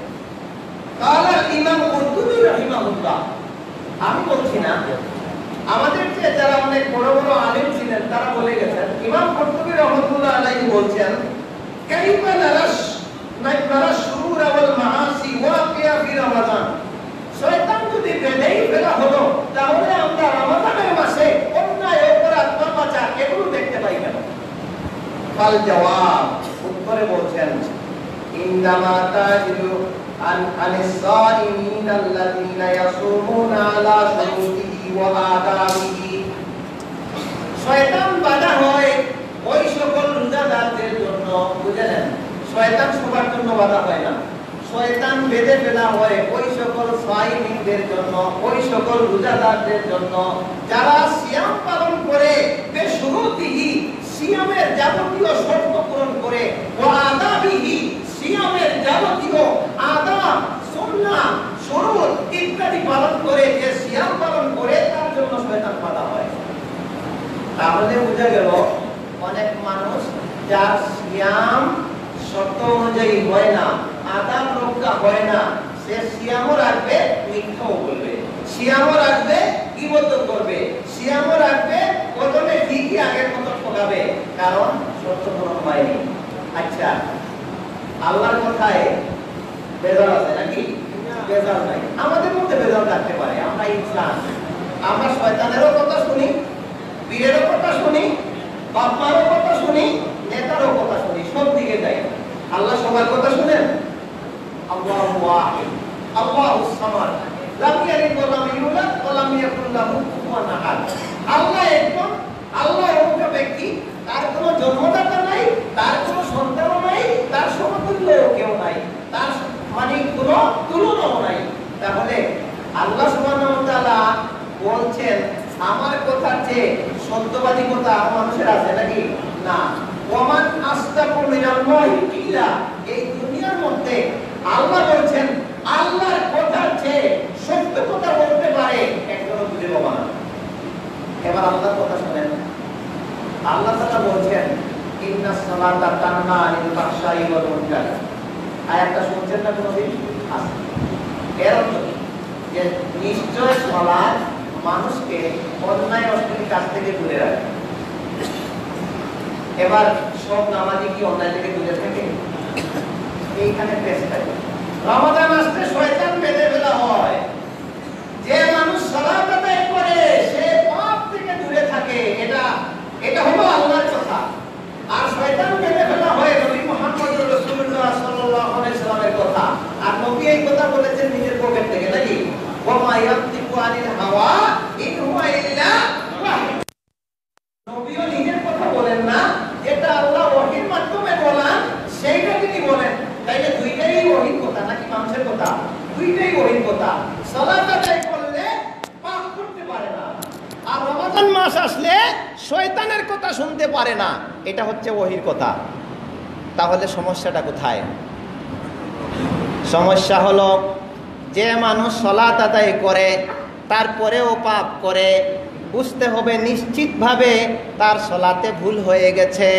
S1: কালা ইমাম কুরতুবী রাহিমাহুল্লাহ, আমি বলছি না, আমাদের যে যারা অনেক বড় বড় আলেম ছিলেন তারা বলে গেছেন। ইমাম কুরতুবী রাহমাতুল্লাহ আলাইহি বলছেন, কাইফা নারাশ নারাশ শুরুর ওয়াল মাআসি ওয়াকিয়া ফি রমাদান, শয়তান যদি বেঁধেই ফেলা হলো, তাহলে আমরা রমাদানের মাসে অন্যায় অপরাধ পাপাচার এগুলো দেখতে পাই কেন? ফাল জবাব, উত্তরে বলছেন, ইনদামা তাজিলু আন আনিস-সাইমিন আল্লাযীনা ইয়াসুমুনা আলা শুরুতিহি ওয়া আদাবিহি, শয়তান বাধা হয় ওই সকল রোজাদারদের জন্য। বুঝলেন, শয়তান সবার জন্য বাধা হয় না, শয়তান বেঁধে ফেলা হয় ওই সকল সাইমিনদের জন্য, ওই সকল রোজাদারদের জন্য যারা সিয়াম পালন করে বেশুরুতিহি, সিয়ামের যাবতীয় শর্ত পূরণ করে, ওয়া আদাবিহি, সিয়ামের যাবতীয় আদাব, সুন্নাহ, শুরুত ইত্যাদি পালন করে, যে সিয়াম পালন করে তার জন্য শয়তান বাধা হয়। তাহলে বোঝা গেল অনেক মানুষ যার সিয়াম শর্ত অনুযায়ী হয় না, আদাব রক্ষা হয় না, সে সিয়ামও রাখবে, মিথ্যাও বলবে, সিয়ামও রাখবে, গীবতও করবে, সিয়ামও রাখবে, প্রথমে ঠিকই আগের মতো ঠকাবে, কারণ শর্ত পূরণ হয়নি। আচ্ছা, আল্লাহর কথায় বেজাল আছে নাকি? বেজাল নাই। আমাদের মধ্যে বেজাল থাকতে পারে, আমরা ইনসান, আমরা শয়তানেরও কথা শুনি, পীরেরও কথা শুনি, বাপমারও কথা শুনি, নেতারও কথা শুনি, সব দিকে যাই। আল্লাহ সবার কথা শুনেন? আল্লাহু ওয়াহিদ, আল্লাহুস সামাদ, লাম ইয়ালিদ ওয়া লাম ইউলাদ ওয়া লাম ইয়াকুল লাহু কুফুয়ান আহাদ। আল্লাহ একজন, আল্লাহ এমন ব্যক্তি, তার কোনো জন্মদাতা নাই, তার কোনো সন্তান নাই, তার সমতুল্য কেউ নাই, তার মানে কোনো তুলনাও নাই। তাহলে আল্লাহ সুবহানাহু ওয়া তাআলা বলছেন আমার কথার চেয়ে সত্যবাদী কথা মানুষের আছে নাকি? না। ওমান আসতাকু মিনাল্লাহি কিলা, এই দুনিয়ার মধ্যে আল্লাহ বলছেন আল্লাহর কথার চেয়ে সত্য কথা বলতে পারে একজনও খুঁজে পাবা না। এবার আল্লাহর কথা শুনেন। আল্লাহ তাআলা বলছেন ইন্নাস সালাতা তানহা আনিল ফাহশাই ওয়াল মুনকার। আয়াতটা শুনছেন না কোনদিন? আছে। এর অর্থ যে নিশ্চয় সালাত মানুষকে অন্যায় অশ্লীল কাজ থেকে দূরে রাখে। এবার সব নামাজি কি অন্যায় থেকে দূরে থাকে? এইখানে পেশ থাকে। রমাদান আসতে শয়তান বেঁধে ফেলা হয়, যে মানুষ সালাত আদায় করে সে পাপ থেকে দূরে থাকে, এটা এটা হলো আল্লাহর কথা। আর শয়তান বেঁধে ফেলা হয় নবী মুহাম্মদ রাসূলুল্লাহ সাল্লাল্লাহু আলাইহি ওয়াসাল্লামের কথা। আর নবী এই কথা বলেছেন নিজের পকেট থেকে নাকি? ওয়া মা ইয়ানতিকু আনিল হাওয়া ইন হুয়া ইল্লা ওয়াহী। নবীও নিজের কথা বলেন না, যেটা আল্লাহ ওহীর মাধ্যমে বলেন সেইটা তিনি বলেন। তাইলে দুইটাই ওহীর কথা নাকি মানুষের কথা? দুইটাই ওহীর কথা। সালাত আদায় করলে পাপ করতে পারে না, আর রমাদান মাস আসলে শয়তানের কথা শুনতে পারে না, এটা হচ্ছে ওহীর কথা। তাহলে সমস্যাটা কোথায়? সমস্যা হলো যে মানুষ সালাত আদায় করে তারপরেও পাপ করে, বুঝতে হবে নিশ্চিতভাবে তার সালাতে ভুল হয়ে গেছে,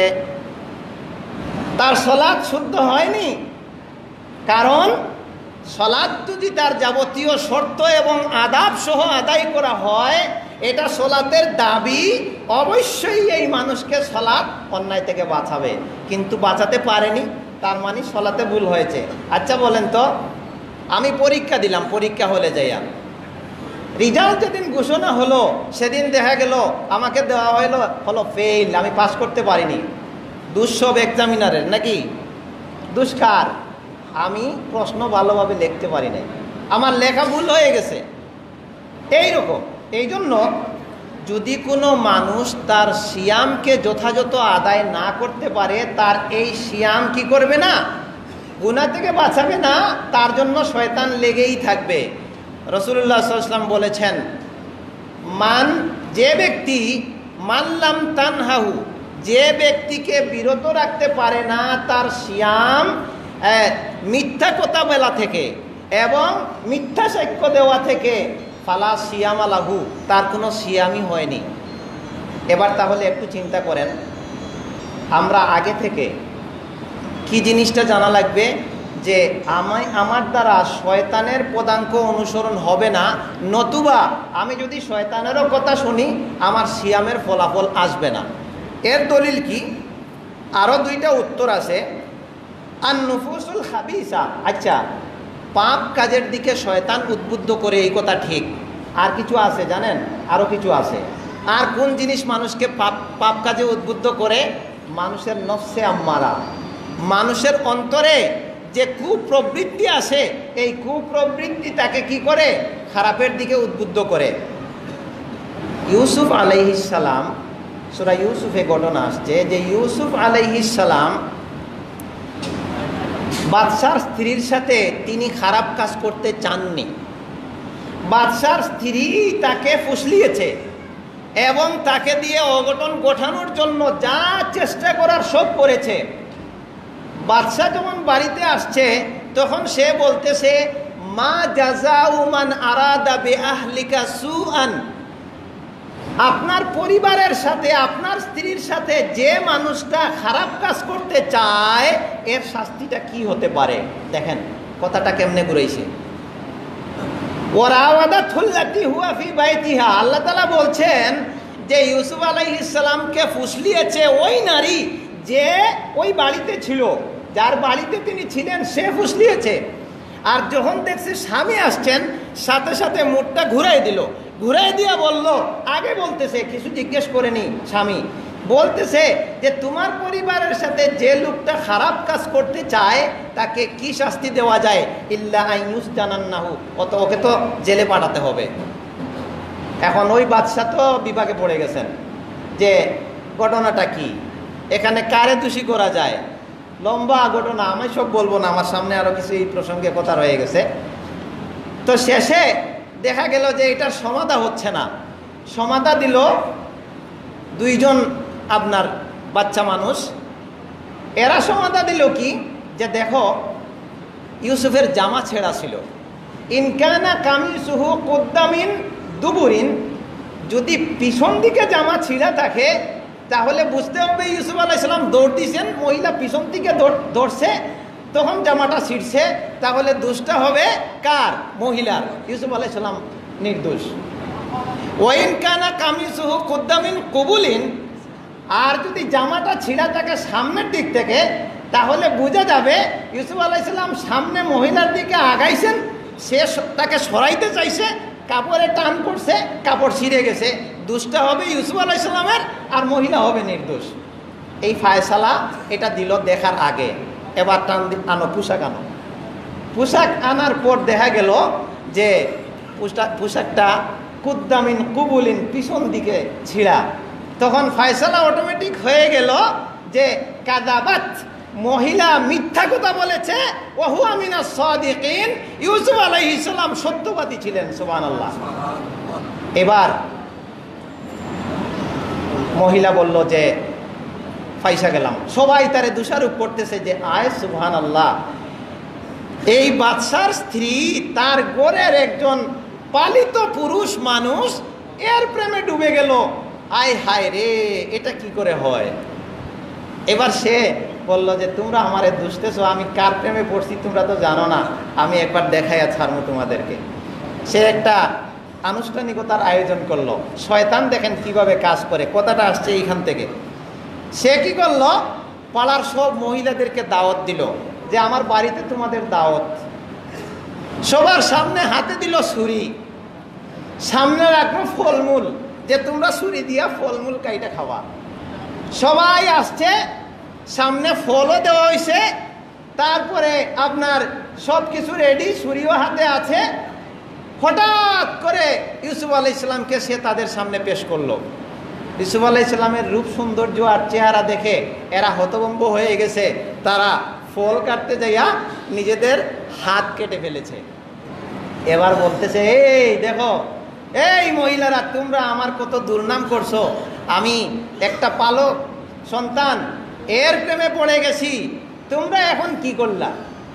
S1: তার সালাত শুদ্ধ হয়নি। কারণ সালাত যদি তার যাবতীয় শর্ত এবং আদাব সহ আদায় করা হয়, এটা সালাতের দাবি, অবশ্যই এই মানুষকে সালাত অন্যায় থেকে বাঁচাবে, কিন্তু বাঁচাতে পারেনি, তার মানে সালাতে ভুল হয়েছে। আচ্ছা বলেন তো, আমি পরীক্ষা দিলাম, পরীক্ষা হলে যাইয়া রেজাল্ট যেদিন ঘোষণা হলো সেদিন দেখা গেল আমাকে দেওয়া হলো হলো ফেল, আমি পাস করতে পারিনি। দুঃসব এক্সামিনারের নাকি? দুষ্কার, আমি প্রশ্ন ভালোভাবে লিখতে পারি নাই, আমার লেখা ভুল হয়ে গেছে। এইরকম। এই জন্য যদি কোনো মানুষ তার সিয়ামকে যথাযথ আদায় না করতে পারে, তার এই সিয়াম কি করবে না? গুনাহ থেকে বাঁচাবে না, তার জন্য শয়তান লেগেই থাকবে। রাসূলুল্লাহ সাল্লাল্লাহু আলাইহি ওয়াসাল্লাম বলেছেন, মান, যে ব্যক্তি মাল্লাম তানহাহু, যে ব্যক্তিকে বিরত রাখতে পারে না তার সিয়াম মিথ্যা কথা বলা থেকে এবং মিথ্যা সাক্ষ্য দেওয়া থেকে, ফালা সিয়ামা লাহু, তার কোনো সিয়ামই হয়নি। এবার তাহলে একটু চিন্তা করেন, আমরা আগে থেকে কি জিনিসটা জানা লাগবে যে আমায় আমার দ্বারা শয়তানের পদাঙ্ক অনুসরণ হবে না, নতুবা আমি যদি শয়তানেরও কথা শুনি আমার সিয়ামের ফলাফল আসবে না। এর দলিল কি? আরও দুইটা উত্তর আছে। আর নুফুসুল খাবিসা, আচ্ছা পাপ কাজের দিকে শয়তান উদ্বুদ্ধ করে, এই কথা ঠিক। আর কিছু আছে জানেন? আরও কিছু আছে। আর কোন জিনিস মানুষকে পাপ পাপ কাজে উদ্বুদ্ধ করে? মানুষের নফসে আম্মারা, মানুষের অন্তরে যে কুপ্রবৃত্তি আসে, এই কুপ্রবৃত্তি তাকে কি করে? খারাপের দিকে উদ্বুদ্ধ করে। ইউসুফ আলাইহিস সালাম, সূরা ইউসুফে ঘটনা আসছে যে ইউসুফ আলাইহিস সালাম
S2: বাদশার স্ত্রীর সাথে তিনি খারাপ কাজ করতে চাননি। বাদশার স্ত্রী তাকে ফুসলিয়েছে এবং তাকে দিয়ে অঘটন ঘটানোর জন্য যা চেষ্টা করার সব করেছে। বাদশা যখন বাড়িতে আসছে তখন সে বলতেছে, মা জাযাউ মান আরাদা বিআহলিকা সুআন, আপনার পরিবারের সাথে আপনার স্ত্রীর সাথে যে মানুষটা খারাপ কাজ করতে চায় এর শাস্তিটা কি হতে পারে। দেখেন কথাটা কেমনে ঘুরাইছে। ওয়ারাওয়াদাতুল্লাতী হুয়া ফি বাইতিহা, আল্লাহ তাআলা বলছেন যে ইউসুফ আলাইহিস সালামকে ফুসলিয়েছে ওই নারী যে ওই বাড়িতে ছিল, যার বাড়িতে তিনি ছিলেন সে ফুসলিয়েছে। আর যখন দেখছে স্বামী আসছেন সাথে সাথে মুখটা ঘুরাই দিল, ঘুরাই দিয়া বলল, আগে বলতেছে কিছু জিজ্ঞেস করেনি স্বামী, বলতেছে যে তোমার পরিবারের সাথে যে লোকটা খারাপ কাজ করতে চায় তাকে কি শাস্তি দেওয়া যায়, ইল্লা আইনুস জানান্নাহু, অত ওকে তো জেলে পাঠাতে হবে। এখন ওই বাদশা তো বিপাকে পড়ে গেছেন যে ঘটনাটা কি, এখানে কারে দোষী করা যায়। লম্বা ঘটনা, আমি সব বলবো না, আমার সামনে আরো কিছু এই প্রসঙ্গে কথা রয়ে গেছে। তো শেষে দেখা গেল যে এটার সমাধা হচ্ছে না। সমাধা দিল দুইজন আপনার বাচ্চা মানুষ। এরা সমাধা দিল কি, যে দেখো ইউসুফের জামা ছেঁড়া ছিল, ইনকানা কামিসুহু কুদ্দামিন দুবুরিন, যদি পিছন দিকে জামা ছিঁড়া থাকে তাহলে বুঝতে হবে ইউসুফ আলাইহিস সালাম দৌড় দিয়েছেন, মহিলা পিছন দিকে ধরছে তখন জামাটা ছিঁড়ছে, তাহলে দোষটা হবে কার, মহিলার। ইউসুফ আলাইহিস সালাম নির্দোষ। ওয়াইন কানা কামিসুহু কুদ্দামিন কুবুলিন, আর যদি জামাটা ছিঁড়া থাকে সামনের দিক থেকে তাহলে বোঝা যাবে ইউসুফ আলাইহিস সালাম সামনে মহিলার দিকে আগাইছেন, সে তাকে সরাইতে চাইছে, কাপড়ে টান পড়ছে, কাপড় ছিঁড়ে গেছে, দোষটা হবে ইউসুফ আলাইহিস সালামের আর মহিলা হবে নির্দোষ। এই ফায়সালা এটা দিল দেখার আগে। এবার টান আনো পোশাক আনো। পোশাক আনার পর দেখা গেল যে পোশাক পোশাকটা কুদ্দামিন কুবুলিন, পিছন দিকে ছিঁড়া। তখন ফায়সালা অটোমেটিক হয়ে গেল যে কাযাবাত, মহিলা মিথ্যা কথা বলেছে, ওয়া হুয়া মিনাস সাদিকিন, ইউসুফ আলাইহিস সালাম সত্যবাদী ছিলেন। সুবহানাল্লাহ। এবার মহিলা বলল যে ফাইসা গেলাম, সবাই তারে দোষারোপ করতেছে যে আয় সুবহানাল্লাহ, এই বাদশার স্ত্রী তার ঘরের একজন পালিত পুরুষ মানুষ এর প্রেমে ডুবে গেল, আয় হায় রে, এটা কি করে হয়। এবার সে বলল যে তোমরা আমারে দুষতেছো, আমি কার প্রেমে পড়ছি তোমরা তো জানো না, আমি একবার দেখাইয়া ছাড়বো তোমাদেরকে। সে একটা আনুষ্ঠানিকতার আয়োজন করলো। শয়তান দেখেন কিভাবে কাজ করে, কথাটা আসছে এইখান থেকে। সে কি করলো, পাড়ার সব মহিলাদেরকে দাওয়াত দিল যে আমার বাড়িতে তোমাদের দাওয়াত। সবার সামনে হাতে দিল ছুরি, সামনে রাখলো ফলমূল, যে তোমরা ছুরি দিয়া ফলমূল কাইটা খাওয়া। সবাই আসছে, সামনে ফলও দেওয়া হয়েছে, তারপরে আপনার সব কিছু রেডি, ছুরিও হাতে আছে। হঠাৎ করে ইউসুফ আলাইহিস সালামকে সে তাদের সামনে পেশ করলো। ইউসুফ আলাইহিস সালামের রূপ সৌন্দর্য আর চেহারা দেখে এরা হতভম্ব হয়ে গেছে। তারা ফল কাটতে যাইয়া নিজেদের হাত কেটে ফেলেছে। এবার বলতেছে, এই দেখো এই মহিলারা, তোমরা আমার কত দুর্নাম করছো, আমি একটা পালক সন্তান এর প্রেমে পড়ে গেছি, তোমরা এখন কি করলা,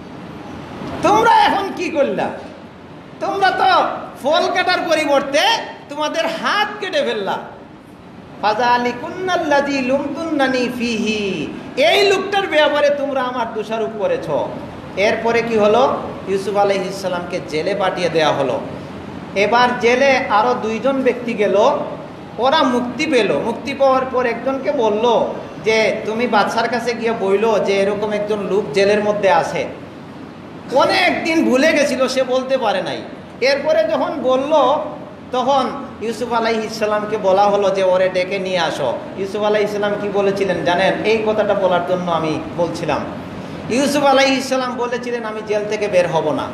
S2: তোমরা এখন কি করলা, তোমরা তো ফল কাটার পরিবর্তে তোমাদের হাত কেটে ফেললা। ফাযালিকুন্নাল্লাযী লুমতুন্নানি ফীহি, এই লোকটার ব্যাপারে তোমরা আমার দোষারোপ করেছ। এরপরে কি হলো, ইউসুফ আলাইহিস সালামকে জেলে পাঠিয়ে দেওয়া হলো। এবার জেলে আরো দুইজন ব্যক্তি গেল, ওরা মুক্তি পেল। মুক্তি পাওয়ার পর একজনকে বলল যে তুমি বাদশার কাছে গিয়ে বইলো যে এরকম একজন লোক জেলের মধ্যে আছে। অনেক দিন ভুলে গেছিল, সে বলতে পারে নাই। এরপরে যখন বলল তখন ইউসুফ আলাইহিস সালামকে বলা হলো যে ওরে ডেকে নিয়ে আসো। ইউসুফ আলাইহিস সালাম কি বলেছিলেন জানেন? এই কথাটা বলার জন্য আমি বলছিলাম। ইউসুফ আলাইহিস সালাম বলেছিলেন আমি জেল থেকে বের হব না,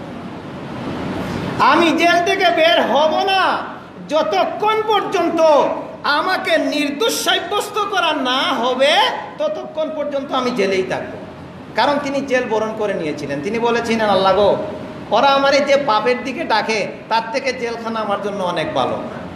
S2: আমি জেল থেকে বের হব না যতক্ষণ পর্যন্ত আমাকে নির্দোষ সাব্যস্ত করা না হবে, ততক্ষণ পর্যন্ত আমি জেলেই থাকবো। কারণ তিনি জেল বরণ করে নিয়েছিলেন। তিনি বলেছিলেন, আল্লাহ গো, ওরা আমার এই যে পাপের দিকে ডাকে তার থেকে জেলখানা আমার জন্য অনেক ভালো।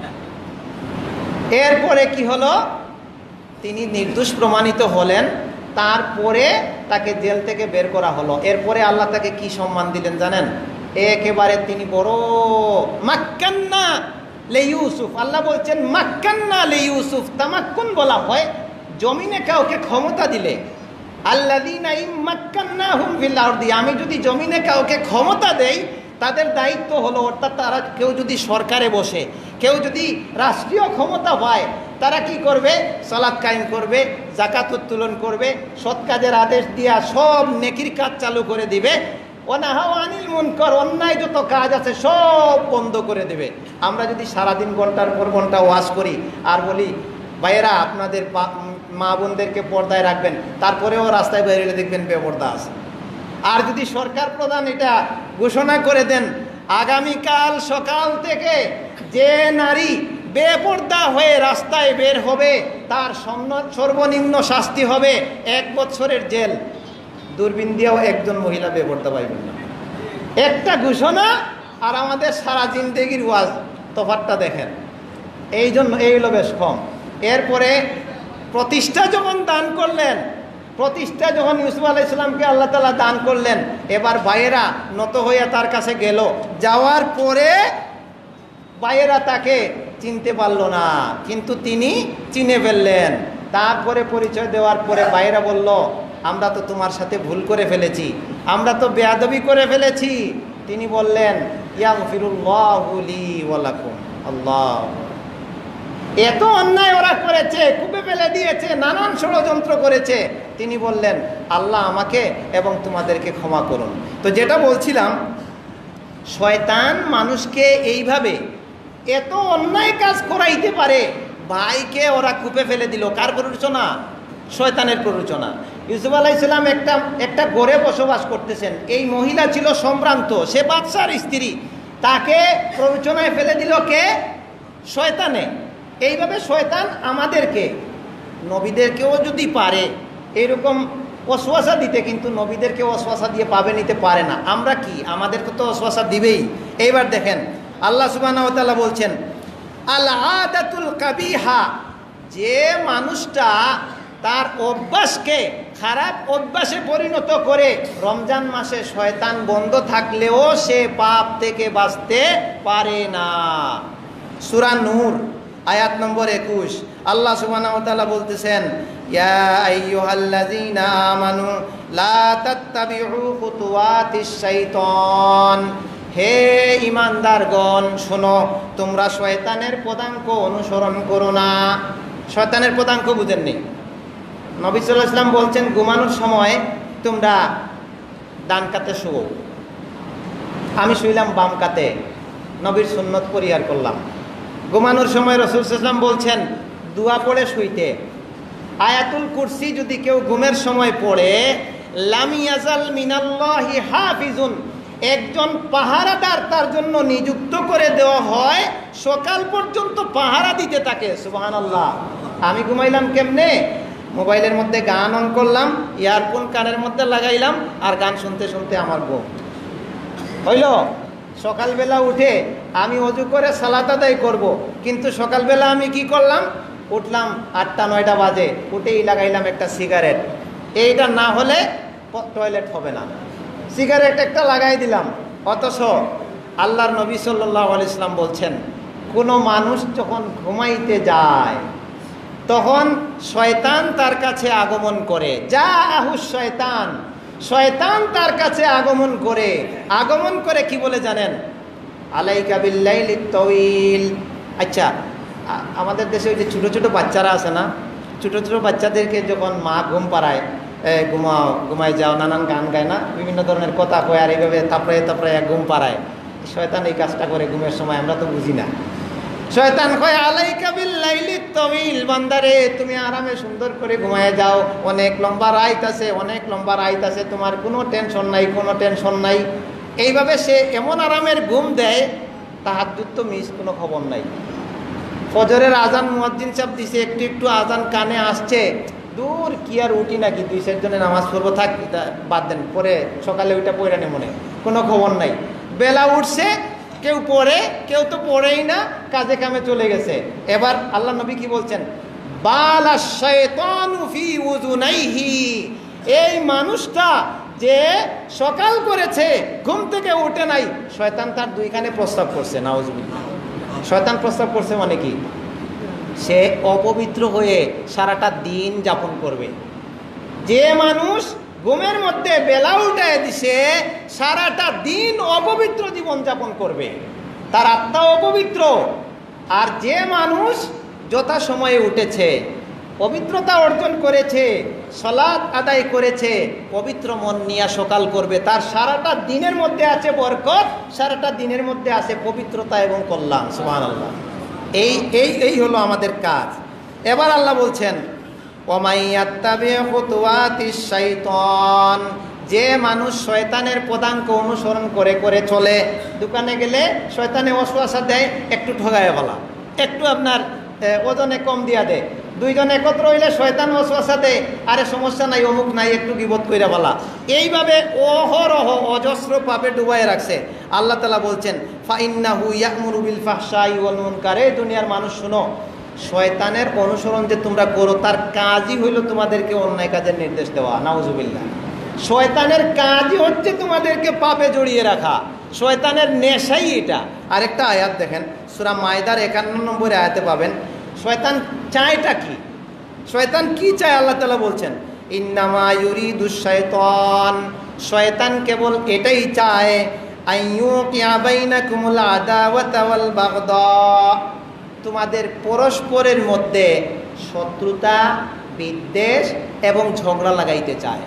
S2: এরপরে কি হলো, তিনি নির্দোষ প্রমাণিত হলেন, তারপরে তাকে জেল থেকে বের করা হলো। এরপরে আল্লাহ তাকে কি সম্মান দিলেন জানেন? একেবারে তিনি বড় মাক্কান্না লে ইউসুফ, আল্লাহ বলছেন মাক্কান্না লে ইউসুফ। তামাক্কুন বলা হয় জমিনে কাউকে ক্ষমতা দিলে, আল্লাযীনা ইম্মাক্কান্নাহুম ফিল আরদি, আমি যদি জমিনে কাউকে ক্ষমতা দেই তাদের দায়িত্ব হলো, অর্থাৎ তারা কেউ যদি সরকারে বসে, কেউ যদি রাষ্ট্রীয় ক্ষমতা পায়, তারা কি করবে? সালাত কায়েম করবে, যাকাত উত্তোলন করবে, সৎ কাজের আদেশ দিয়া সব নেকির কাজ চালু করে দিবে, ওয়ানাহাউ আনিল মুনকার, অন্যায় যত কাজ আছে সব বন্ধ করে দেবে। আমরা যদি সারাদিন ঘন্টার পর ঘন্টা ওয়াজ করি আর বলি ভাইয়েরা আপনাদের মা বোনদেরকে পর্দায় রাখবেন, তারপরেও রাস্তায় বেরিয়ে দেখবেন বেপর্দা আছে। আর যদি সরকার প্রধান এটা ঘোষণা করে দেন আগামীকাল সকাল থেকে যে নারী বেপর্দা হয়ে রাস্তায় বের হবে তার সর্বনিম্ন শাস্তি হবে এক বছরের জেল, দূরবীন দিয়েও একজন মহিলা বেপর্দা পাইবেন না। একটা ঘোষণা আর আমাদের সারা জিন্দেগির ওয়াজ, তফাৎটা দেখেন। এই জন্য এই হলো বেশ কম। এরপরে প্রতিষ্ঠা যখন দান করলেন, প্রতিষ্ঠা যখন ইউসুফ আলাইহিস সালামকে আল্লাহ তাআলা দান করলেন, এবার ভাইয়েরা নত হইয়া তার কাছে গেল। যাওয়ার পরে ভাইয়েরা তাকে চিনতে পারল না, কিন্তু তিনি চিনে ফেললেন। তারপরে পরিচয় দেওয়ার পরে ভাইয়েরা বলল, আমরা তো তোমার সাথে ভুল করে ফেলেছি, আমরা তো বেয়াদবি করে ফেলেছি। তিনি বললেন, ইয়াগফিরুল্লাহু লি ওয়া লাকুম। আল্লাহ, এত অন্যায় ওরা করেছে, কূপে ফেলে দিয়েছে, নানান ষড়যন্ত্র করেছে। তিনি বললেন, আল্লাহ আমাকে এবং তোমাদেরকে ক্ষমা করুন। তো যেটা বলছিলাম, শয়তান মানুষকে এইভাবে এত অন্যায় কাজ করাইতে পারে। ভাইকে ওরা কূপে ফেলে দিল, কার প্ররোচনা? শয়তানের প্ররোচনা। ইউসুফ আলাইহিস সালাম একটা একটা ঘরে বসবাস করতেছেন, এই মহিলা ছিল সম্ভ্রান্ত, সে বাদশার স্ত্রী, তাকে প্ররোচনায় ফেলে দিল কে? শয়তানে। এইভাবে শয়তান আমাদেরকে, নবীদেরকেও যদি পারে এরকম ওয়াসওয়াসা দিতে, কিন্তু নবীদেরকে ওয়াসওয়াসা দিয়ে পাবে নিতে পারে না। আমরা কি, আমাদেরকে তো ওয়াসওয়াসা দিবেই। এইবার দেখেন আল্লাহ সুবহানাহু ওয়া তাআলা বলছেন, আল আদাতুল কাবিহা, যে মানুষটা তার অভ্যাসকে খারাপ অভ্যাসে পরিণত করে, রমজান মাসে শয়তান বন্ধ থাকলেও সে পাপ থেকে বাঁচতে পারে না। সূরা নূর আয়াত নম্বর একুশ, আল্লাহ সুবহানাহু ওয়া তাআলা বলতেছেন, ইয়া আইয়ুহাল্লাযীনা আমানু লা তাত্তাবিউ খুতুওয়াতিশ শাইতান, হে ঈমানদারগণ শোনো, তোমরা শয়তানের পদাঙ্ক অনুসরণ করো না। শয়তানের পদাঙ্ক বুঝেননি? নবী সাল্লাল্লাহু আলাইহি ওয়াসাল্লাম বলছেন, ঘুমানোর সময় তোমরা ডান কাতে শুও। আমি শুইলাম বাম কাতে, নবীর সুন্নত পরিহার করলাম। ঘুমানোর সময় রাসূল সাল্লাল্লাহু আলাইহি ওয়াসাল্লাম বলছেন দোয়া পড়ে শুইতে। আয়াতুল কুরসি যদি কেউ ঘুমের সময় পড়ে, লাম ইয়াজাল মিনাল্লাহি হাফিজুন, একজন পাহারাদার তার জন্য নিযুক্ত করে দেওয়া হয়, সকাল পর্যন্ত পাহারা দিতে থাকে। সুবহানাল্লাহ। আমি ঘুমাইলাম কেমনে? মোবাইলের মধ্যে গান অন করলাম, ইয়ারফোন কানের মধ্যে লাগাইলাম, আর গান শুনতে শুনতে আমার ঘুম হইল। সকালবেলা উঠে আমি ওযু করে সালাত আদায় করব, কিন্তু সকালবেলা আমি কি করলাম? উঠলাম আটটা নয়টা বাজে, উঠেই লাগাইলাম একটা সিগারেট। এইটা না হলে টয়লেট হবে না, সিগারেট একটা লাগাই দিলাম। অথচ আল্লাহর নবী সাল্লাল্লাহু আলাইহি ওয়াসাল্লাম বলছেন, কোনো মানুষ যখন ঘুমাইতে যায় তখন শয়তান তার কাছে আগমন করে। যা আহুস শয়তান, শয়তান তার কাছে আগমন করে। আগমন করে কি বলে জানেন? আলাইকা বিল্লাইলিত তাওয়িল। আচ্ছা, আমাদের দেশে ওই যে ছোটো ছোটো বাচ্চারা আছে না, ছোটো ছোটো বাচ্চাদেরকে যখন মা ঘুম পাড়ায়, ঘুমাও ঘুমাই যাও, নানান গান গায় না, বিভিন্ন ধরনের কথা কয়, আর এইভাবে তাপড়ায় তাপড়ায় ঘুম পাড়ায়। শয়তান এই কাজটা করে ঘুমের সময়, আমরা তো বুঝি না। শয়তান কয় আলাইকা বিল্লাইলিত তাওয়িল, বান্দারে তুমি আরামে সুন্দর করে ঘুমায় যাও, অনেক লম্বা রাত আছে, অনেক লম্বা রাত আছে, তোমার কোনো টেনশন নাই, কোনো টেনশন নাই। এইভাবে সে এমন আরামের ঘুম দেয়, তাহাজ্জুদ তো মিস কোনো খবর নাই। ফজরের আজান মুয়াজ্জিন সাহেব দিছে, একটু একটু আজান কানে আসছে, দূর কি আর উঠি নাকি, দুই চারজনে নামাজ পড়বো, থাক এটা বাদ দেন, পরে সকালে ওইটা পড়ে নে, মনে কোনো খবর নাই। বেলা উঠছে, কেউ পড়ে, কেউ তো পড়েই না, কাজে কামে চলে গেছে। এবার আল্লাহ নবী কি বলছেন, বালা শায়তানু ফি উযুনাইহি, এই মানুষটা যে সকাল করেছে, ঘুম থেকে উঠে নাই, শয়তান তার দুইখানে প্রস্তাব করছে। নাউজুবিল্লাহ। শয়তান প্রস্তাব করছে মানে কি, সে অপবিত্র হয়ে সারাটা দিন যাপন করবে। যে মানুষ ঘুমের মধ্যে বেলা উঠায় দিছে, সারাটা দিন অপবিত্র জীবন যাপন করবে, তার আত্মা অপবিত্র। আর যে মানুষ যথা সময়ে উঠেছে, পবিত্রতা অর্জন করেছে, সালাত আদায় করেছে, পবিত্র মন নিয়ে সকাল করবে, তার সারাটা দিনের মধ্যে আছে বরকত, সারাটা দিনের মধ্যে আছে পবিত্রতা এবং কল্যাণ। সুবহানাল্লাহ। এই এই এই হলো আমাদের কাজ। এবার আল্লাহ বলছেন, ওয়ামাইয়াত্তাবি খুতুওয়াতিশ শাইতান, যে মানুষ শয়তানের পদাঙ্ক অনুসরণ করে করে চলে, দোকানে গেলে শয়তানে ওয়াসওয়াসা দেয়, একটু ঠগায় বলা, একটু আপনার ওজনে কম দিয়া দেয়, দুইজন একত্র হইলে শয়তান ওয়াসওয়াসা দেয়, আরে সমস্যা নাই, অমুক নাই, একটু গীবত কইরা বলা। এইভাবে অহরহ অজস্র পাপে ডুবাই রাখছে। আল্লাহ তাআলা বলছেন, ফাইন্নাহু ইয়া'মুরু বিল ফাহশাই ওয়াল মুনকার, এই দুনিয়ার মানুষ শুনো, শয়তানের অনুসরণ যে তোমরা করো, তার কাজই হইল তোমাদেরকে অন্যায় কাজের নির্দেশ দেওয়া। নাউজুবিল্লাহ। শয়তানের কাজই হচ্ছে তোমাদেরকে পাপে জড়িয়ে রাখা, শয়তানের নেশাই এটা। আরেকটা আয়াত দেখেন, সূরা মায়দার একান্ন নম্বরে আয়াতে পাবেন, শয়তান চায়টা কি, শয়তান কি চায় আল্লাহ তাআলা বলছেন, ইন্নামা ইউরিদুশ শাইতান, শয়তান কেবল এটাই চায়, আইয়ুকিয়া বাইনাকুমুল আদাওয়াতা ওয়াল বাগদা, তোমাদের পরস্পরের মধ্যে শত্রুতা, বিদ্বেষ এবং ঝগড়া লাগাইতে চায়।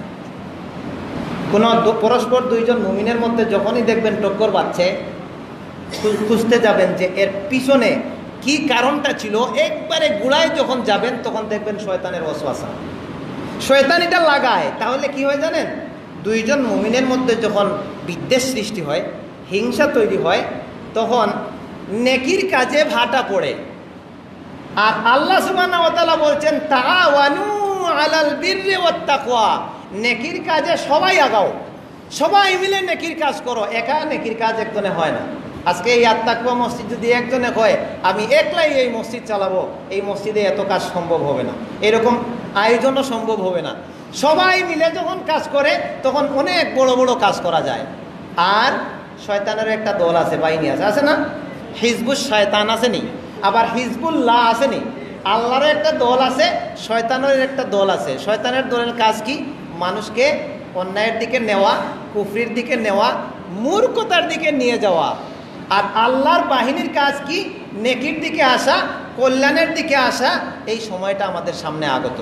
S2: কোন পরস্পর দুইজন মুমিনের মধ্যে যখনই দেখবেন টক্কর বাজছে, খুঁজতে যাবেন যে এর পিছনে কি কারণটা ছিল, একবারে গুড়ায় যখন যাবেন তখন দেখবেন শয়তানের ওয়াসওয়াসা, শয়তান এটা লাগায়। তাহলে কি হয় জানেন, দুইজন মুমিনের মধ্যে যখন বিদ্বেষ সৃষ্টি হয়, হিংসা তৈরি হয়, তখন নেকির কাজে ভাটা পড়ে। আর আল্লাহ সুবহানাহু ওয়া তাআলা বলছেন, তাআওয়ানু আলাল বিররি ওয়াত তাকওয়া, নেকির কাজে সবাই আগাও, সবাই মিলে নেকির কাজ করো, একা নেকির কাজ একজনে হয় না। আজকে এই আত্মাকুয়া মসজিদ যদি একজনে হয়, আমি একলাই এই মসজিদ চালাবো, এই মসজিদে এত কাজ সম্ভব হবে না, এরকম আয়োজনও সম্ভব হবে না। সবাই মিলে যখন কাজ করে তখন অনেক বড় বড় কাজ করা যায়। আর শয়তানের একটা দল আছে, বাহিনী আছে, আছে না, হিজবুশ শয়তান আসেনি, আবার হিজবুল্লাহ আসেনি। আল্লাহর একটা দল আছে, শয়তানের একটা দল আছে। শয়তানের দলের কাজ কি, মানুষকে অন্যায়ের দিকে নেওয়া, কুফরির দিকে নেওয়া, মূর্খতার দিকে নিয়ে যাওয়া। আর আল্লাহর বাহিনীর কাজ কি, নেকির দিকে আসা, কল্যাণের দিকে আসা। এই সময়টা আমাদের সামনে আগত।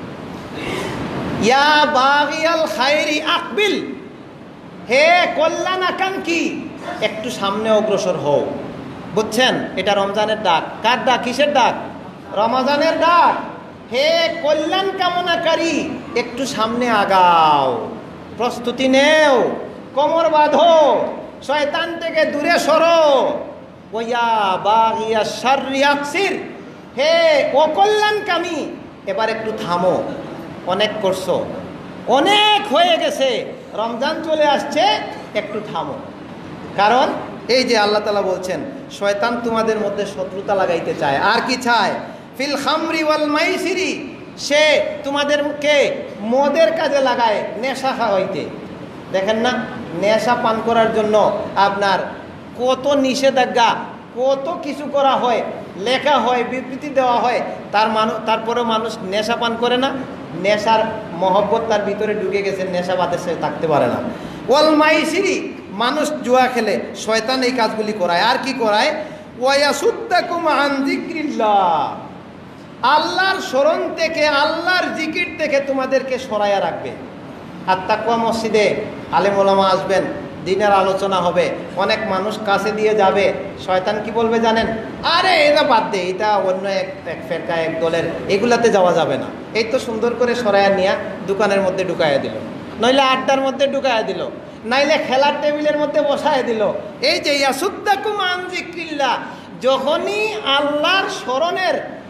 S2: ইয়া বাগিয়াল খায়রি আকবিল, হে কল্যাণ আকাঙ্ক্ষী, একটু সামনে অগ্রসর হও। বুঝছেন, এটা রমজানের ডাক। কার ডাক, কিসের ডাক, রমজানের ডাক। হে কল্যাণ কামনাকারী, একটু সামনে আগাও, প্রস্তুতি নেও, কোমর বাঁধো, শয়তান থেকে দূরে সরো। ওয়া বাগিয়া শাররি আকসির, হে অকল্যাণকামী, এবার একটু থামো, অনেক করছো, অনেক হয়ে গেছে, রমজান চলে আসছে, একটু থামো। কারণ এই যে আল্লাহ তাআলা বলছেন, শয়তান তোমাদের মধ্যে শত্রুতা লাগাইতে চায়। আর কি চায়, ফিল খামরি ওয়াল মাইসিরি, সে তোমাদেরকে মদের কাজে লাগায়, নেশা খাওয়াইতে। দেখেন না, নেশা পান করার জন্য আপনার কত নিষেধাজ্ঞা, কত কিছু করা হয়, লেখা হয়, বিবৃতি দেওয়া হয়, তার মানুষ তারপরেও মানুষ নেশা পান করে না। নেশার মহব্বত তার ভিতরে ঢুকে গেছে, নেশা বাদে সে থাকতে পারে না। ওয়াল মাইসিরি, মানুষ জুয়া খেলে, শয়তান এই কাজগুলি করায়। আর কি করায়, ওয়ায়াসুদ্দাকুম আন যিকরিল্লাহ, আল্লাহর স্মরণ থেকে, আল্লাহর জিকির থেকে তোমাদেরকে সরাইয়া রাখবে। আর তাকওয়া মসজিদে আলেম ওলামা আসবেন, দিনের আলোচনা হবে, অনেক মানুষ কাছে দিয়ে যাবে, শয়তান কি বলবে জানেন, আরে এটা বাদ দে, এটা অন্য এক এক ফেরকা, এক দলের, এগুলাতে যাওয়া যাবে না। এই তো সুন্দর করে সরাইয়া নিয়ে দোকানের মধ্যে ঢুকাইয়া দিল, নইলে আড্ডার মধ্যে ঢুকাইয়া দিল, নাইলে খেলার টেবিলের মধ্যে বসায় দিল। এই যে ইয়াসুদ্দাকুম আন যিকরিল্লাহ, যখনই আল্লাহর স্মরণের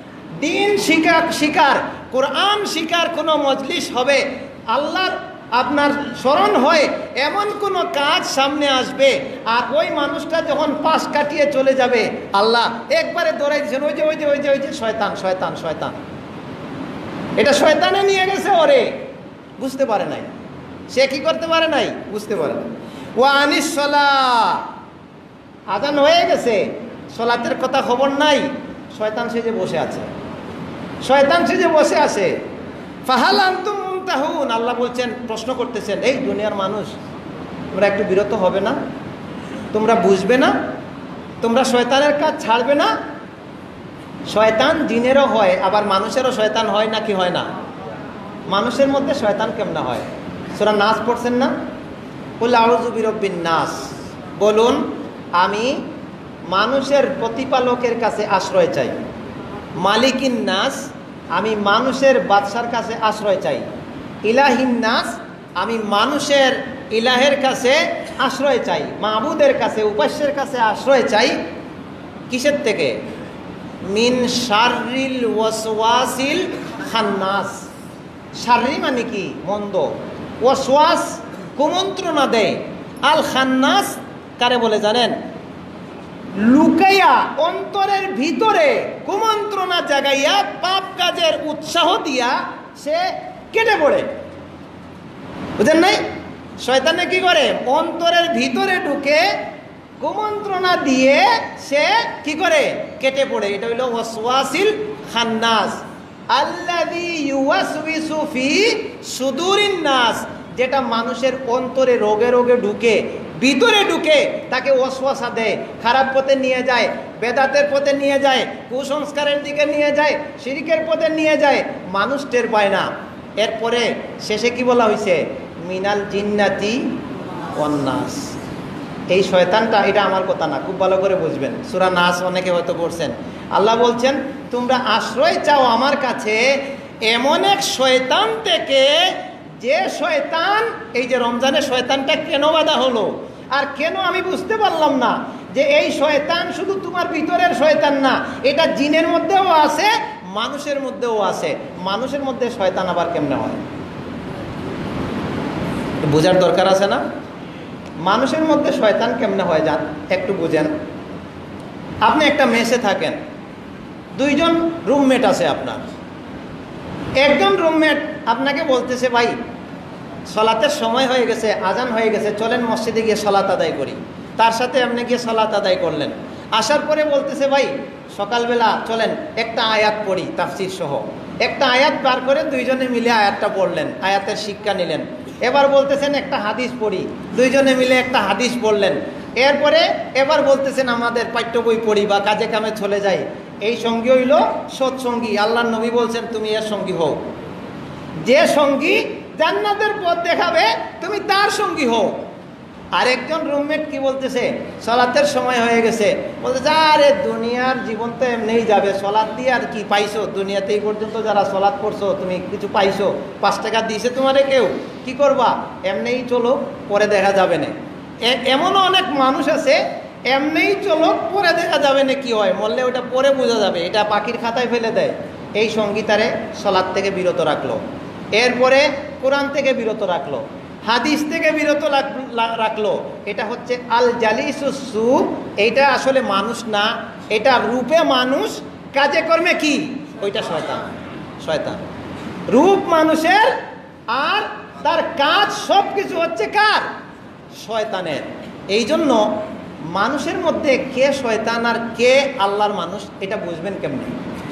S2: দিন শিকার শিকার কোরআন শিকার কোনো মজলিস হবে, আল্লাহর আপনার স্মরণ হয় এমন কোনো কাজ সামনে আসবে, আর ওই মানুষটা যখন পাশ কাটিয়ে চলে যাবে আল্লাহ একবারে দৌড়াই দিচ্ছেন, ওই যে ওই যে ওই যে ওই যে শয়তান শয়তান শয়তান, এটা শয়তানে নিয়ে গেছে ওরে, বুঝতে পারে নাই, সে কি করতে পারে নাই, বুঝতে পারে নাই। ওয়া আনিস সালাহ, আজান হয়ে গেছে, সলাতের কথা খবর নাই, শয়তান সেজে বসে আছে, শয়তান সেজে বসে আছে। ফাহাল আনতুম মুনতাহুন, আল্লাহ বলছেন, প্রশ্ন করতেছেন, এই দুনিয়ার মানুষ তোমরা একটু বিরত হবে না, তোমরা বুঝবে না, তোমরা শয়তানের কাজ ছাড়বে না। শয়তান জিনেরও হয়, আবার মানুষেরও শয়তান হয় না কি হয় না? মানুষের মধ্যে শয়তান কেমন হয়? সূরা নাস পড়ছেন না? কুল আউযু বিরাব্বিন নাস, বলুন আমি মানুষের প্রতিপালকের কাছে আশ্রয় চাই। মালিকিন নাস, আমি মানুষের বাদশার কাছে আশ্রয় চাই। ইলাহিন নাস, আমি মানুষের ইলাহের কাছে আশ্রয় চাই, মাবুদের কাছে, উপাস্যের কাছে আশ্রয় চাই। কিসের থেকে? মিন শাররিল ওয়াসওয়াসিল খান্নাস। শাররি মানে কি? মন্দ। ওয়াসওয়াস কুমন্ত্রণা দেয়। আল খান্নাস কারে বলে জানেন? লুকাইয়া অন্তরের ভিতরে কুমন্ত্রণা জাগাইয়া পাপ কাজের উৎসাহ দিয়া সে কেটে পড়ে। বুঝেন নাই? শয়তানে কি করে? অন্তরের ভিতরে ঢুকে কুমন্ত্রণা দিয়ে সে কি করে? কেটে পড়ে। এটা হইল ওয়াসওয়াসিল খান্নাস আল্লাযী ইউওয়াসউইসু ফি সুদুরিন নাস, যেটা মানুষের অন্তরে রোগে রোগে ঢুকে, ভিতরে ঢুকে তাকে ওয়াসওয়াসা দেয়, খারাপ পথে নিয়ে যায়, বেদাতের পথে নিয়ে যায়, কুসংস্কারের দিকে নিয়ে যায়, শিরকের পথে নিয়ে যায়, মানুষ টের পায় না। এরপরে শেষে কি বলা হয়েছে? মিনাল জিন্নাতি ওয়ান নাস। এই শয়তানটা, এটা আমার কথা না, খুব ভালো করে বুঝবেন। সূরা নাস অনেকে হয়তো পড়ছেন। আল্লাহ বলছেন তোমরা আশ্রয় চাও আমার কাছে এমন এক শয়তান থেকে, যে শয়তান, এই যে রমজানে শয়তানটা কেন বাধা হলো আর কেন আমি বুঝতে পারলাম না যে এই শয়তান শুধু তোমার ভিতরের শয়তান না, এটা জিনের মধ্যেও আছে, মানুষের মধ্যেও আছে। মানুষের মধ্যে শয়তান আবার কেমনে হয় বোঝার দরকার আছে না? মানুষের মধ্যে শয়তান কেমনে হয় যান একটু বুঝেন। আপনি একটা মেসে থাকেন, দুইজন রুমমেট আছে আপনার। একজন রুমমেট আপনাকে বলতেছে, ভাই সলাতের সময় হয়ে গেছে, আজান হয়ে গেছে, চলেন মসজিদে গিয়ে সলাত আদায় করি। তার সাথে আপনি গিয়ে সলাত আদায় করলেন। আসার পরে বলতেছে, ভাই সকালবেলা চলেন একটা আয়াত পড়ি তাফসীর সহ। একটা আয়াত বার করে দুইজনে মিলে আয়াতটা পড়লেন, আয়াতের শিক্ষা নিলেন। এবার বলতেছেন একটা হাদিস পড়ি, দুইজনে মিলে একটা হাদিস পড়লেন। এরপরে এবার বলতেছেন আমাদের পাঠ্য বই পড়ি বা কাজে কামে চলে যাই। এই সঙ্গী হইল সৎসঙ্গী। আল্লাহর নবী বলছেন তুমি এর সঙ্গী হও। যে সঙ্গী জান্নাতের পথ দেখাবে তুমি তার সঙ্গী হও। আরেকজন রুমমেট কি বলতেছে, সলাতের সময় হয়ে গেছে, বলতেছে আরে দুনিয়ার জীবন তো এমনিই যাবে, সলাৎ দিয়ে আর কি পাইছো? দুনিয়াতে এই পর্যন্ত যারা সলাৎ করছো তুমি কিছু পাইছো? পাঁচ টাকা দিয়েছে তোমারে কেউ? কি করবা? এমনিই চলো, পরে দেখা যাবে না। এমনও অনেক মানুষ আছে, এমনিই চলো, পরে দেখা যাবে না কি হয়, মরলে ওটা পরে বোঝা যাবে, এটা পাখির খাতায় ফেলে দেয়। এই সঙ্গীতারে সলাৎ থেকে বিরত রাখলো। এরপরে কোরআন থেকে বিরত রাখলো, হাদিস থেকে বিরত রাখলো। এটা হচ্ছে আল জালিসুস সু। এইটা আসলে মানুষ না, এটা রূপে মানুষ, কাজে কর্মে কি? ওইটা শয়তান। শয়তান রূপ মানুষের, আর তার কাজ সব কিছু হচ্ছে কার? শয়তানের। এই জন্য মানুষের মধ্যে কে শয়তান আর কে আল্লাহর মানুষ এটা বুঝবেন কেমনে?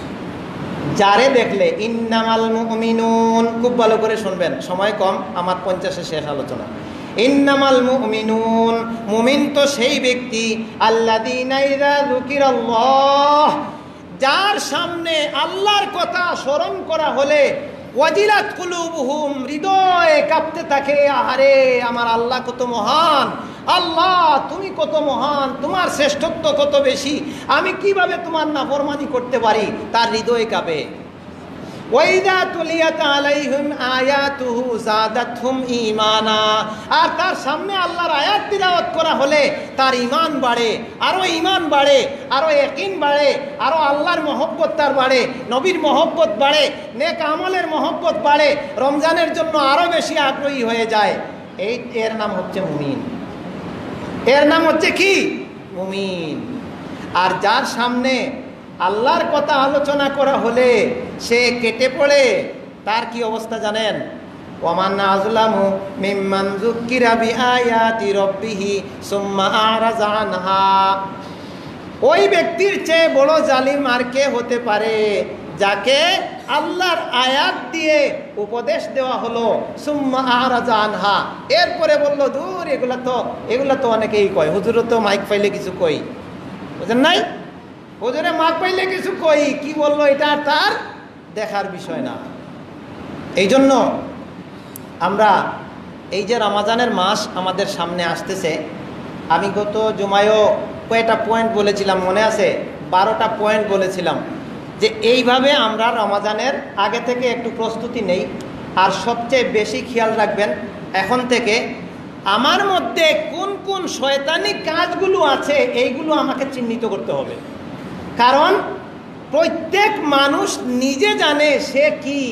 S2: যারে দেখলে ইন্নামাল মুমিনুন, খুব ভালো করে শুনবেন, সময় কম, আমার পঞ্চাশে শেষ আলোচনা। ইন্নামাল মুমিনুন, মুমিন তো সেই ব্যক্তি আল্লাযীনা ইযা যুকিরাল্লাহ, যার সামনে আল্লাহর কথা স্মরণ করা হলে ওয়াজিলাত কুলুবুহুম, হৃদয় কাঁপতে থাকে, আহারে আমার আল্লাহ কত মহান, আল্লাহ তুমি কত মহান, তোমার শ্রেষ্ঠত্ব কত বেশি, আমি কিভাবে তোমার নাফরমানি করতে পারি, তার হৃদয় কাঁপে। ওয়াইদা তুলিয়াত আলাইহিম আয়াতুহু যাদাতহুম ঈমানা, আর তার সামনে আল্লাহর আয়াত তিলাওয়াত করা হলে তার ঈমান বাড়ে, আরো ঈমান বাড়ে, আরো ইয়াকিন বাড়ে, আরো আল্লাহর মহব্বত তার বাড়ে, নবীর মহব্বত বাড়ে, নেক আমলের মহব্বত বাড়ে, রমজানের জন্য আরো বেশি আগ্রহী হয়ে যায়। এই এর নাম হচ্ছে মুমিন, এর নাম হচ্ছে কি? মুমিন। আর যার সামনে আল্লাহর কথা আলোচনা করা হলে সে কেটে পড়ে, তার কি অবস্থা জানেন? ওয়ামান আযলামু মিম্মান যুক্কিরা বিআয়াতি রাব্বিহি সুম্মা আরাযা আনহা। ওই ব্যক্তির চেয়ে বড় জালিম আর কে হতে পারে যাকে আল্লাহর আয়াত দিয়ে উপদেশ দেওয়া হলো, সুম্মা আরাযা আনহা, এরপরে বলল দূর, এগুলা তো এগুলা তো অনেকেই কয়, হুজুরও তো মাইক পাইলে কিছু কই, বুঝেন নাই? হুজুরে মাইক পাইলে কিছু কই, কি বললো এটা তার দেখার বিষয় না। এই জন্য আমরা এই যে রমজানের মাস আমাদের সামনে আসতেছে, আমি গত জুমায়ও কয়েকটা পয়েন্ট বলেছিলাম, মনে আছে? বারোটা পয়েন্ট বলেছিলাম যে এইভাবে আমরা রমজানের আগে থেকে একটু প্রস্তুতি নেই। আর সবচেয়ে বেশি খেয়াল রাখবেন এখন থেকে আমার মধ্যে কোন কোন শয়তানি কাজগুলো আছে এইগুলো আমাকে চিহ্নিত করতে হবে। কারণ প্রত্যেক মানুষ নিজে জানে সে কি,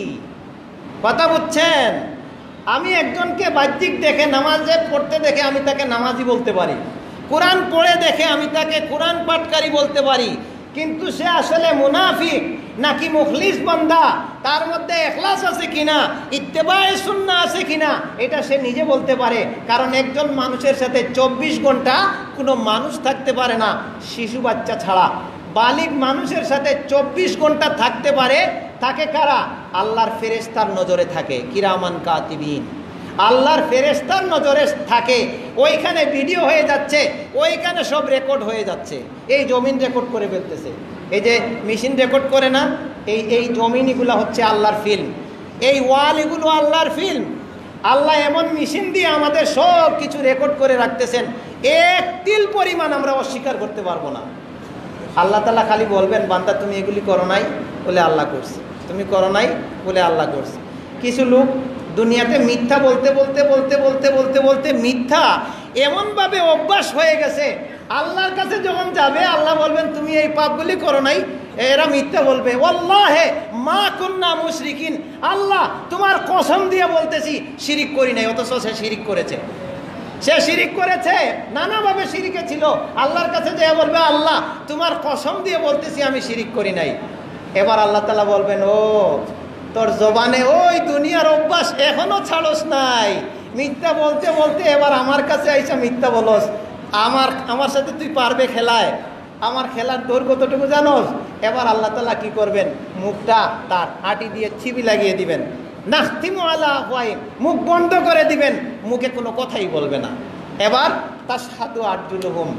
S2: কথা বুঝছেন? আমি একজনকে বাহ্যিক দেখে নামাজে পড়তে দেখে আমি তাকে নামাজি বলতে পারি, কোরআন পড়ে দেখে আমি তাকে কোরআন পাঠকারী বলতে পারি, কিন্তু সে আসলে মুনাফিক নাকি মুখলিস বান্দা, তার মধ্যে ইখলাস আছে কিনা, ইত্তেবায়ে সুন্নাহ আছে কিনা, এটা সে নিজে বলতে পারে। কারণ একজন মানুষের সাথে চব্বিশ ঘন্টা কোনো মানুষ থাকতে পারে না, শিশু বাচ্চা ছাড়া। বালিগ মানুষের সাথে চব্বিশ ঘন্টা থাকতে পারে, থাকে কারা? আল্লাহর ফেরেশতার নজরে থাকে, কিরামান কাতিবিন, আল্লাহর ফেরেশতার নজরে থাকে। ওইখানে ভিডিও হয়ে যাচ্ছে, ওইখানে সব রেকর্ড হয়ে যাচ্ছে। এই জমিন রেকর্ড করে ফেলতেছে, এই যে মেশিন রেকর্ড করে না, এই এই জমিন এগুলো হচ্ছে আল্লাহর ফিল্ম, এই ওয়াল এগুলো আল্লাহর ফিল্ম। আল্লাহ এমন মেশিন দিয়ে আমাদের সব কিছু রেকর্ড করে রাখতেছেন, এক তিল পরিমাণ আমরা অস্বীকার করতে পারবো না। আল্লাহ তাআলা খালি বলবেন, বান্দা তুমি এগুলি করো নাই, বলে আল্লাহ করছে, তুমি করো নাই, বলে আল্লাহ করছে। কিছু লোক দুনিয়াতে মিথ্যা বলতে বলতে বলতে বলতে বলতে বলতে মিথ্যা এমনভাবে অভ্যাস হয়ে গেছে, আল্লাহর কাছে যখন যাবে আল্লাহ বলবেন তুমি এই পাপগুলি করো নাই, এরা মিথ্যা বলবে ওয়াল্লাহি মা কুন্না মুশরিকিন, আল্লাহ তোমার কসম দিয়ে বলতেছি শিরিক করি নাই, অথচ সে শিরিক করেছে। সে শিরিক করেছে, নানাভাবে শিরিকে ছিল। আল্লাহর কাছে যে বলবে আল্লাহ তোমার কসম দিয়ে বলতেছি আমি শিরিক করি নাই। এবার আল্লাহ তাআলা বলবেন, ও তোর জবানে ওই দুনিয়ার অভ্যাস এখনো ছাড়স নাই, মিথ্যা বলতে বলতে এবার আমার কাছে আইসা মিথ্যা বলস। আমার আমার সাথে তুই পারবে খেলায়, আমার খেলার দৌড় কতটুকু জানোস? এবার আল্লাহ তাআলা কি করবেন? মুখটা তার আটি দিয়ে ছিবি লাগিয়ে দিবেন, নাখতিমু আলা আফওয়াহিম, মুখ বন্ধ করে দিবেন, মুখে কোনো কথাই বলবে না। এবার তাশহাদু আরজুলুহুম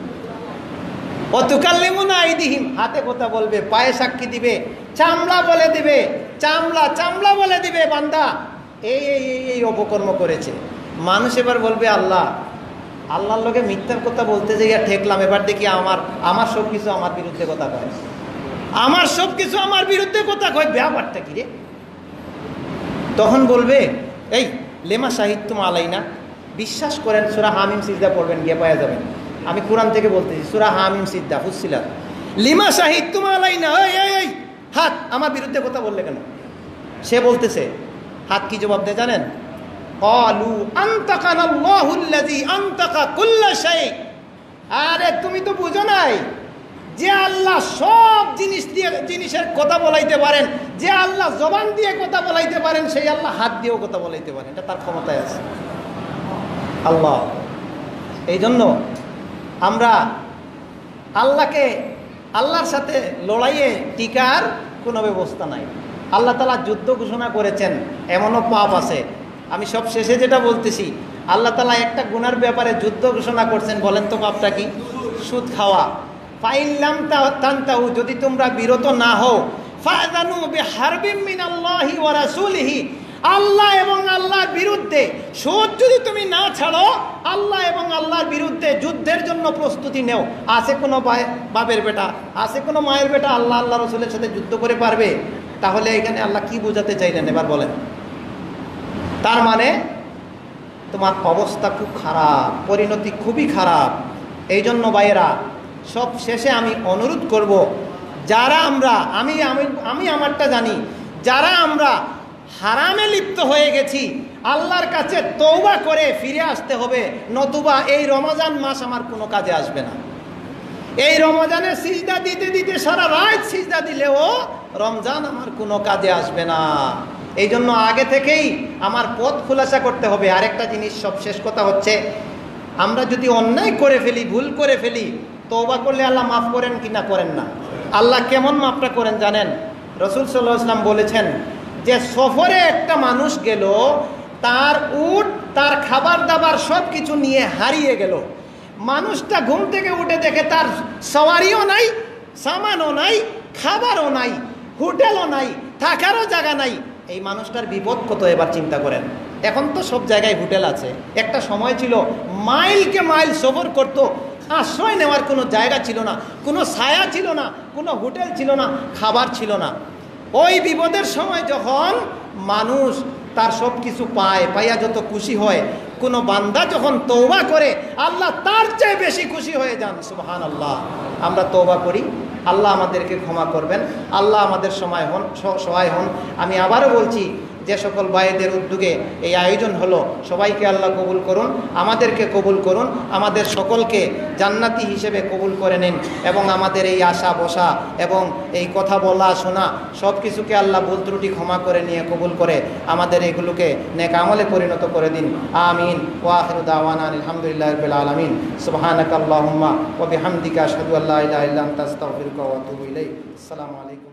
S2: ওয়া তুকাল্লিমুনা আইদিহিম, হাতে কথা বলবে, পায়ে সাক্ষী দিবে, চামড়া বলে দিবে, চামড়া চামড়া বলে দিবে বান্দা এই এই এই অপকর্ম করেছে। মানুষ এবার বলবে আল্লাহ আল্লাহর লোকে মিথ্যার কথা বলতে যাইয়া ঠেকলাম, এবার দেখি আমার আমার সব কিছু আমার বিরুদ্ধে কথা কয়, আমার সব কিছু আমার বিরুদ্ধে কথা কয়, ব্যাপারটা কি রে? তখন বলবে এই লেমা সাহিত্যম আলাইনা, বিশ্বাস করেন সূরা হামিম সিজদা পড়বেন, গিয়ে পাওয়া যাবেন। আমি কোরআন থেকে বলতেছি, সূরা হামিম সিজদা ফুসিলাত, লিমা সাহিত্যম আলাইনা, এই এই এই হাত আমার বিরুদ্ধে কথা বললে কেন? সে বলতেছে, হাত কি জবাব দেয় জানেন? ক্বালু আনতাকানাল্লাহুল্লাযী আনতাকা কুল্লা শাই, আরে তুমি তো বুঝো নাই যে আল্লাহ সব জিনিস দিয়ে জিনিসের কথা বলাইতে পারেন, যে আল্লাহ জবান দিয়ে কথা বলাইতে পারেন, সেই আল্লাহ হাত দিয়েও কথা বলাইতে পারেন, এটা তার ক্ষমতায় আছে আল্লাহ। এই জন্য আমরা আল্লাহকে আল্লাহর সাথে লড়াইয়ে টিকার কোনো ব্যবস্থা নাই। আল্লাহ তাআলা যুদ্ধ ঘোষণা করেছেন, এমনও পাপ আছে। আমি সব শেষে যেটা বলতেছি, আল্লাহ তাআলা একটা গুনার ব্যাপারে যুদ্ধ ঘোষণা করছেন, বলেন তো পাপটা কি? সুদ খাওয়া। ফাইল্লাম তানতাহু, যদি তোমরা বিরত না হও, ফাযানু বিহারবিম মিনাল্লাহি ওয়া রাসূলিহি, আল্লাহ এবং আল্লাহর বিরুদ্ধে সুদ যদি তুমি না ছাড়ো, আল্লাহ এবং আল্লাহর বিরুদ্ধে যুদ্ধের জন্য প্রস্তুতি নেও। আছে কোনো বাপের বেটা, আছে কোনো মায়ের বেটা আল্লাহ আল্লাহ রসুলের সাথে যুদ্ধ করে পারবে? তাহলে এখানে আল্লাহ কি বোঝাতে চাইলেন এবার বলেন? তার মানে তোমার অবস্থা খুব খারাপ, পরিণতি খুবই খারাপ। এই জন্য ভাইয়েরা, সব শেষে আমি অনুরোধ করব, যারা আমরা আমি আমি আমি আমারটা জানি, যারা আমরা হারামে লিপ্ত হয়ে গেছি, আল্লাহর কাছে তওবা করে ফিরে আসতে হবে, নতুবা এই রমজান মাস আমার কোনো কাজে আসবে না। এই রমজানে সিজদা দিতে দিতে সারা রাত সিজদা দিলেও রমজান আমার কোনো কাজে আসবে না। এই জন্য আগে থেকেই আমার পথ খোলাসা করতে হবে। আরেকটা জিনিস, সব শেষ কথা হচ্ছে, আমরা যদি অন্যায় করে ফেলি, ভুল করে ফেলি, তওবা করলে আল্লাহ মাফ করেন কি না করেন না? আল্লাহ কেমন মাফটা করেন জানেন? রাসূল সাল্লাল্লাহু আলাইহি ওয়াসাল্লাম বলেছেন যে সফরে একটা মানুষ গেল, তার উট, তার খাবার দাবার সব কিছু নিয়ে হারিয়ে গেল। মানুষটা ঘুম থেকে উঠে দেখে তার সওয়ারিও নাই, সামানও নাই, খাবারও নাই, হোটেলও নাই, থাকারও জায়গা নাই। এই মানুষটার বিপদ কত এবার চিন্তা করেন। এখন তো সব জায়গায় হোটেল আছে, একটা সময় ছিল মাইলকে মাইল সফর করত, আশ্রয় নেওয়ার কোনো জায়গা ছিল না, কোনো ছায়া ছিল না, কোনো হোটেল ছিল না, খাবার ছিল না। ওই বিপদের সময় যখন মানুষ তার সব কিছু পায়, পাইয়া যত খুশি হয়, কোনো বান্দা যখন তওবা করে আল্লাহ তার চেয়ে বেশি খুশি হয়ে যান। সুবহানাল্লাহ। আমরা তওবা করি, আল্লাহ আমাদেরকে ক্ষমা করবেন, আল্লাহ আমাদের সময় হন সহায় হন। আমি আবারও বলছি, যে সকল ভাইদের উদ্যোগে এই আয়োজন হলো, সবাইকে আল্লাহ কবুল করুন, আমাদেরকে কবুল করুন, আমাদের সকলকে জান্নাতি হিসেবে কবুল করে নিন, এবং আমাদের এই আশা বসা এবং এই কথা বলা শোনা সব কিছুকে আল্লাহ ভুল ত্রুটি ক্ষমা করে নিয়ে কবুল করে আমাদের এগুলোকে নেক আমলে পরিণত করে দিন। আমিন। ওয়া আখিরু দাওয়ানা আলহামদুলিল্লাহি রাব্বিল আলামিন। সুবহানাকাল্লাহুম্মা ওয়া বিহামদিকা আশহাদু আল্লা ইলাহা ইল্লা আনতা আস্তাগফিরুকা ওয়া আতুবু ইলাইক। আসসালামু আলাইকুম।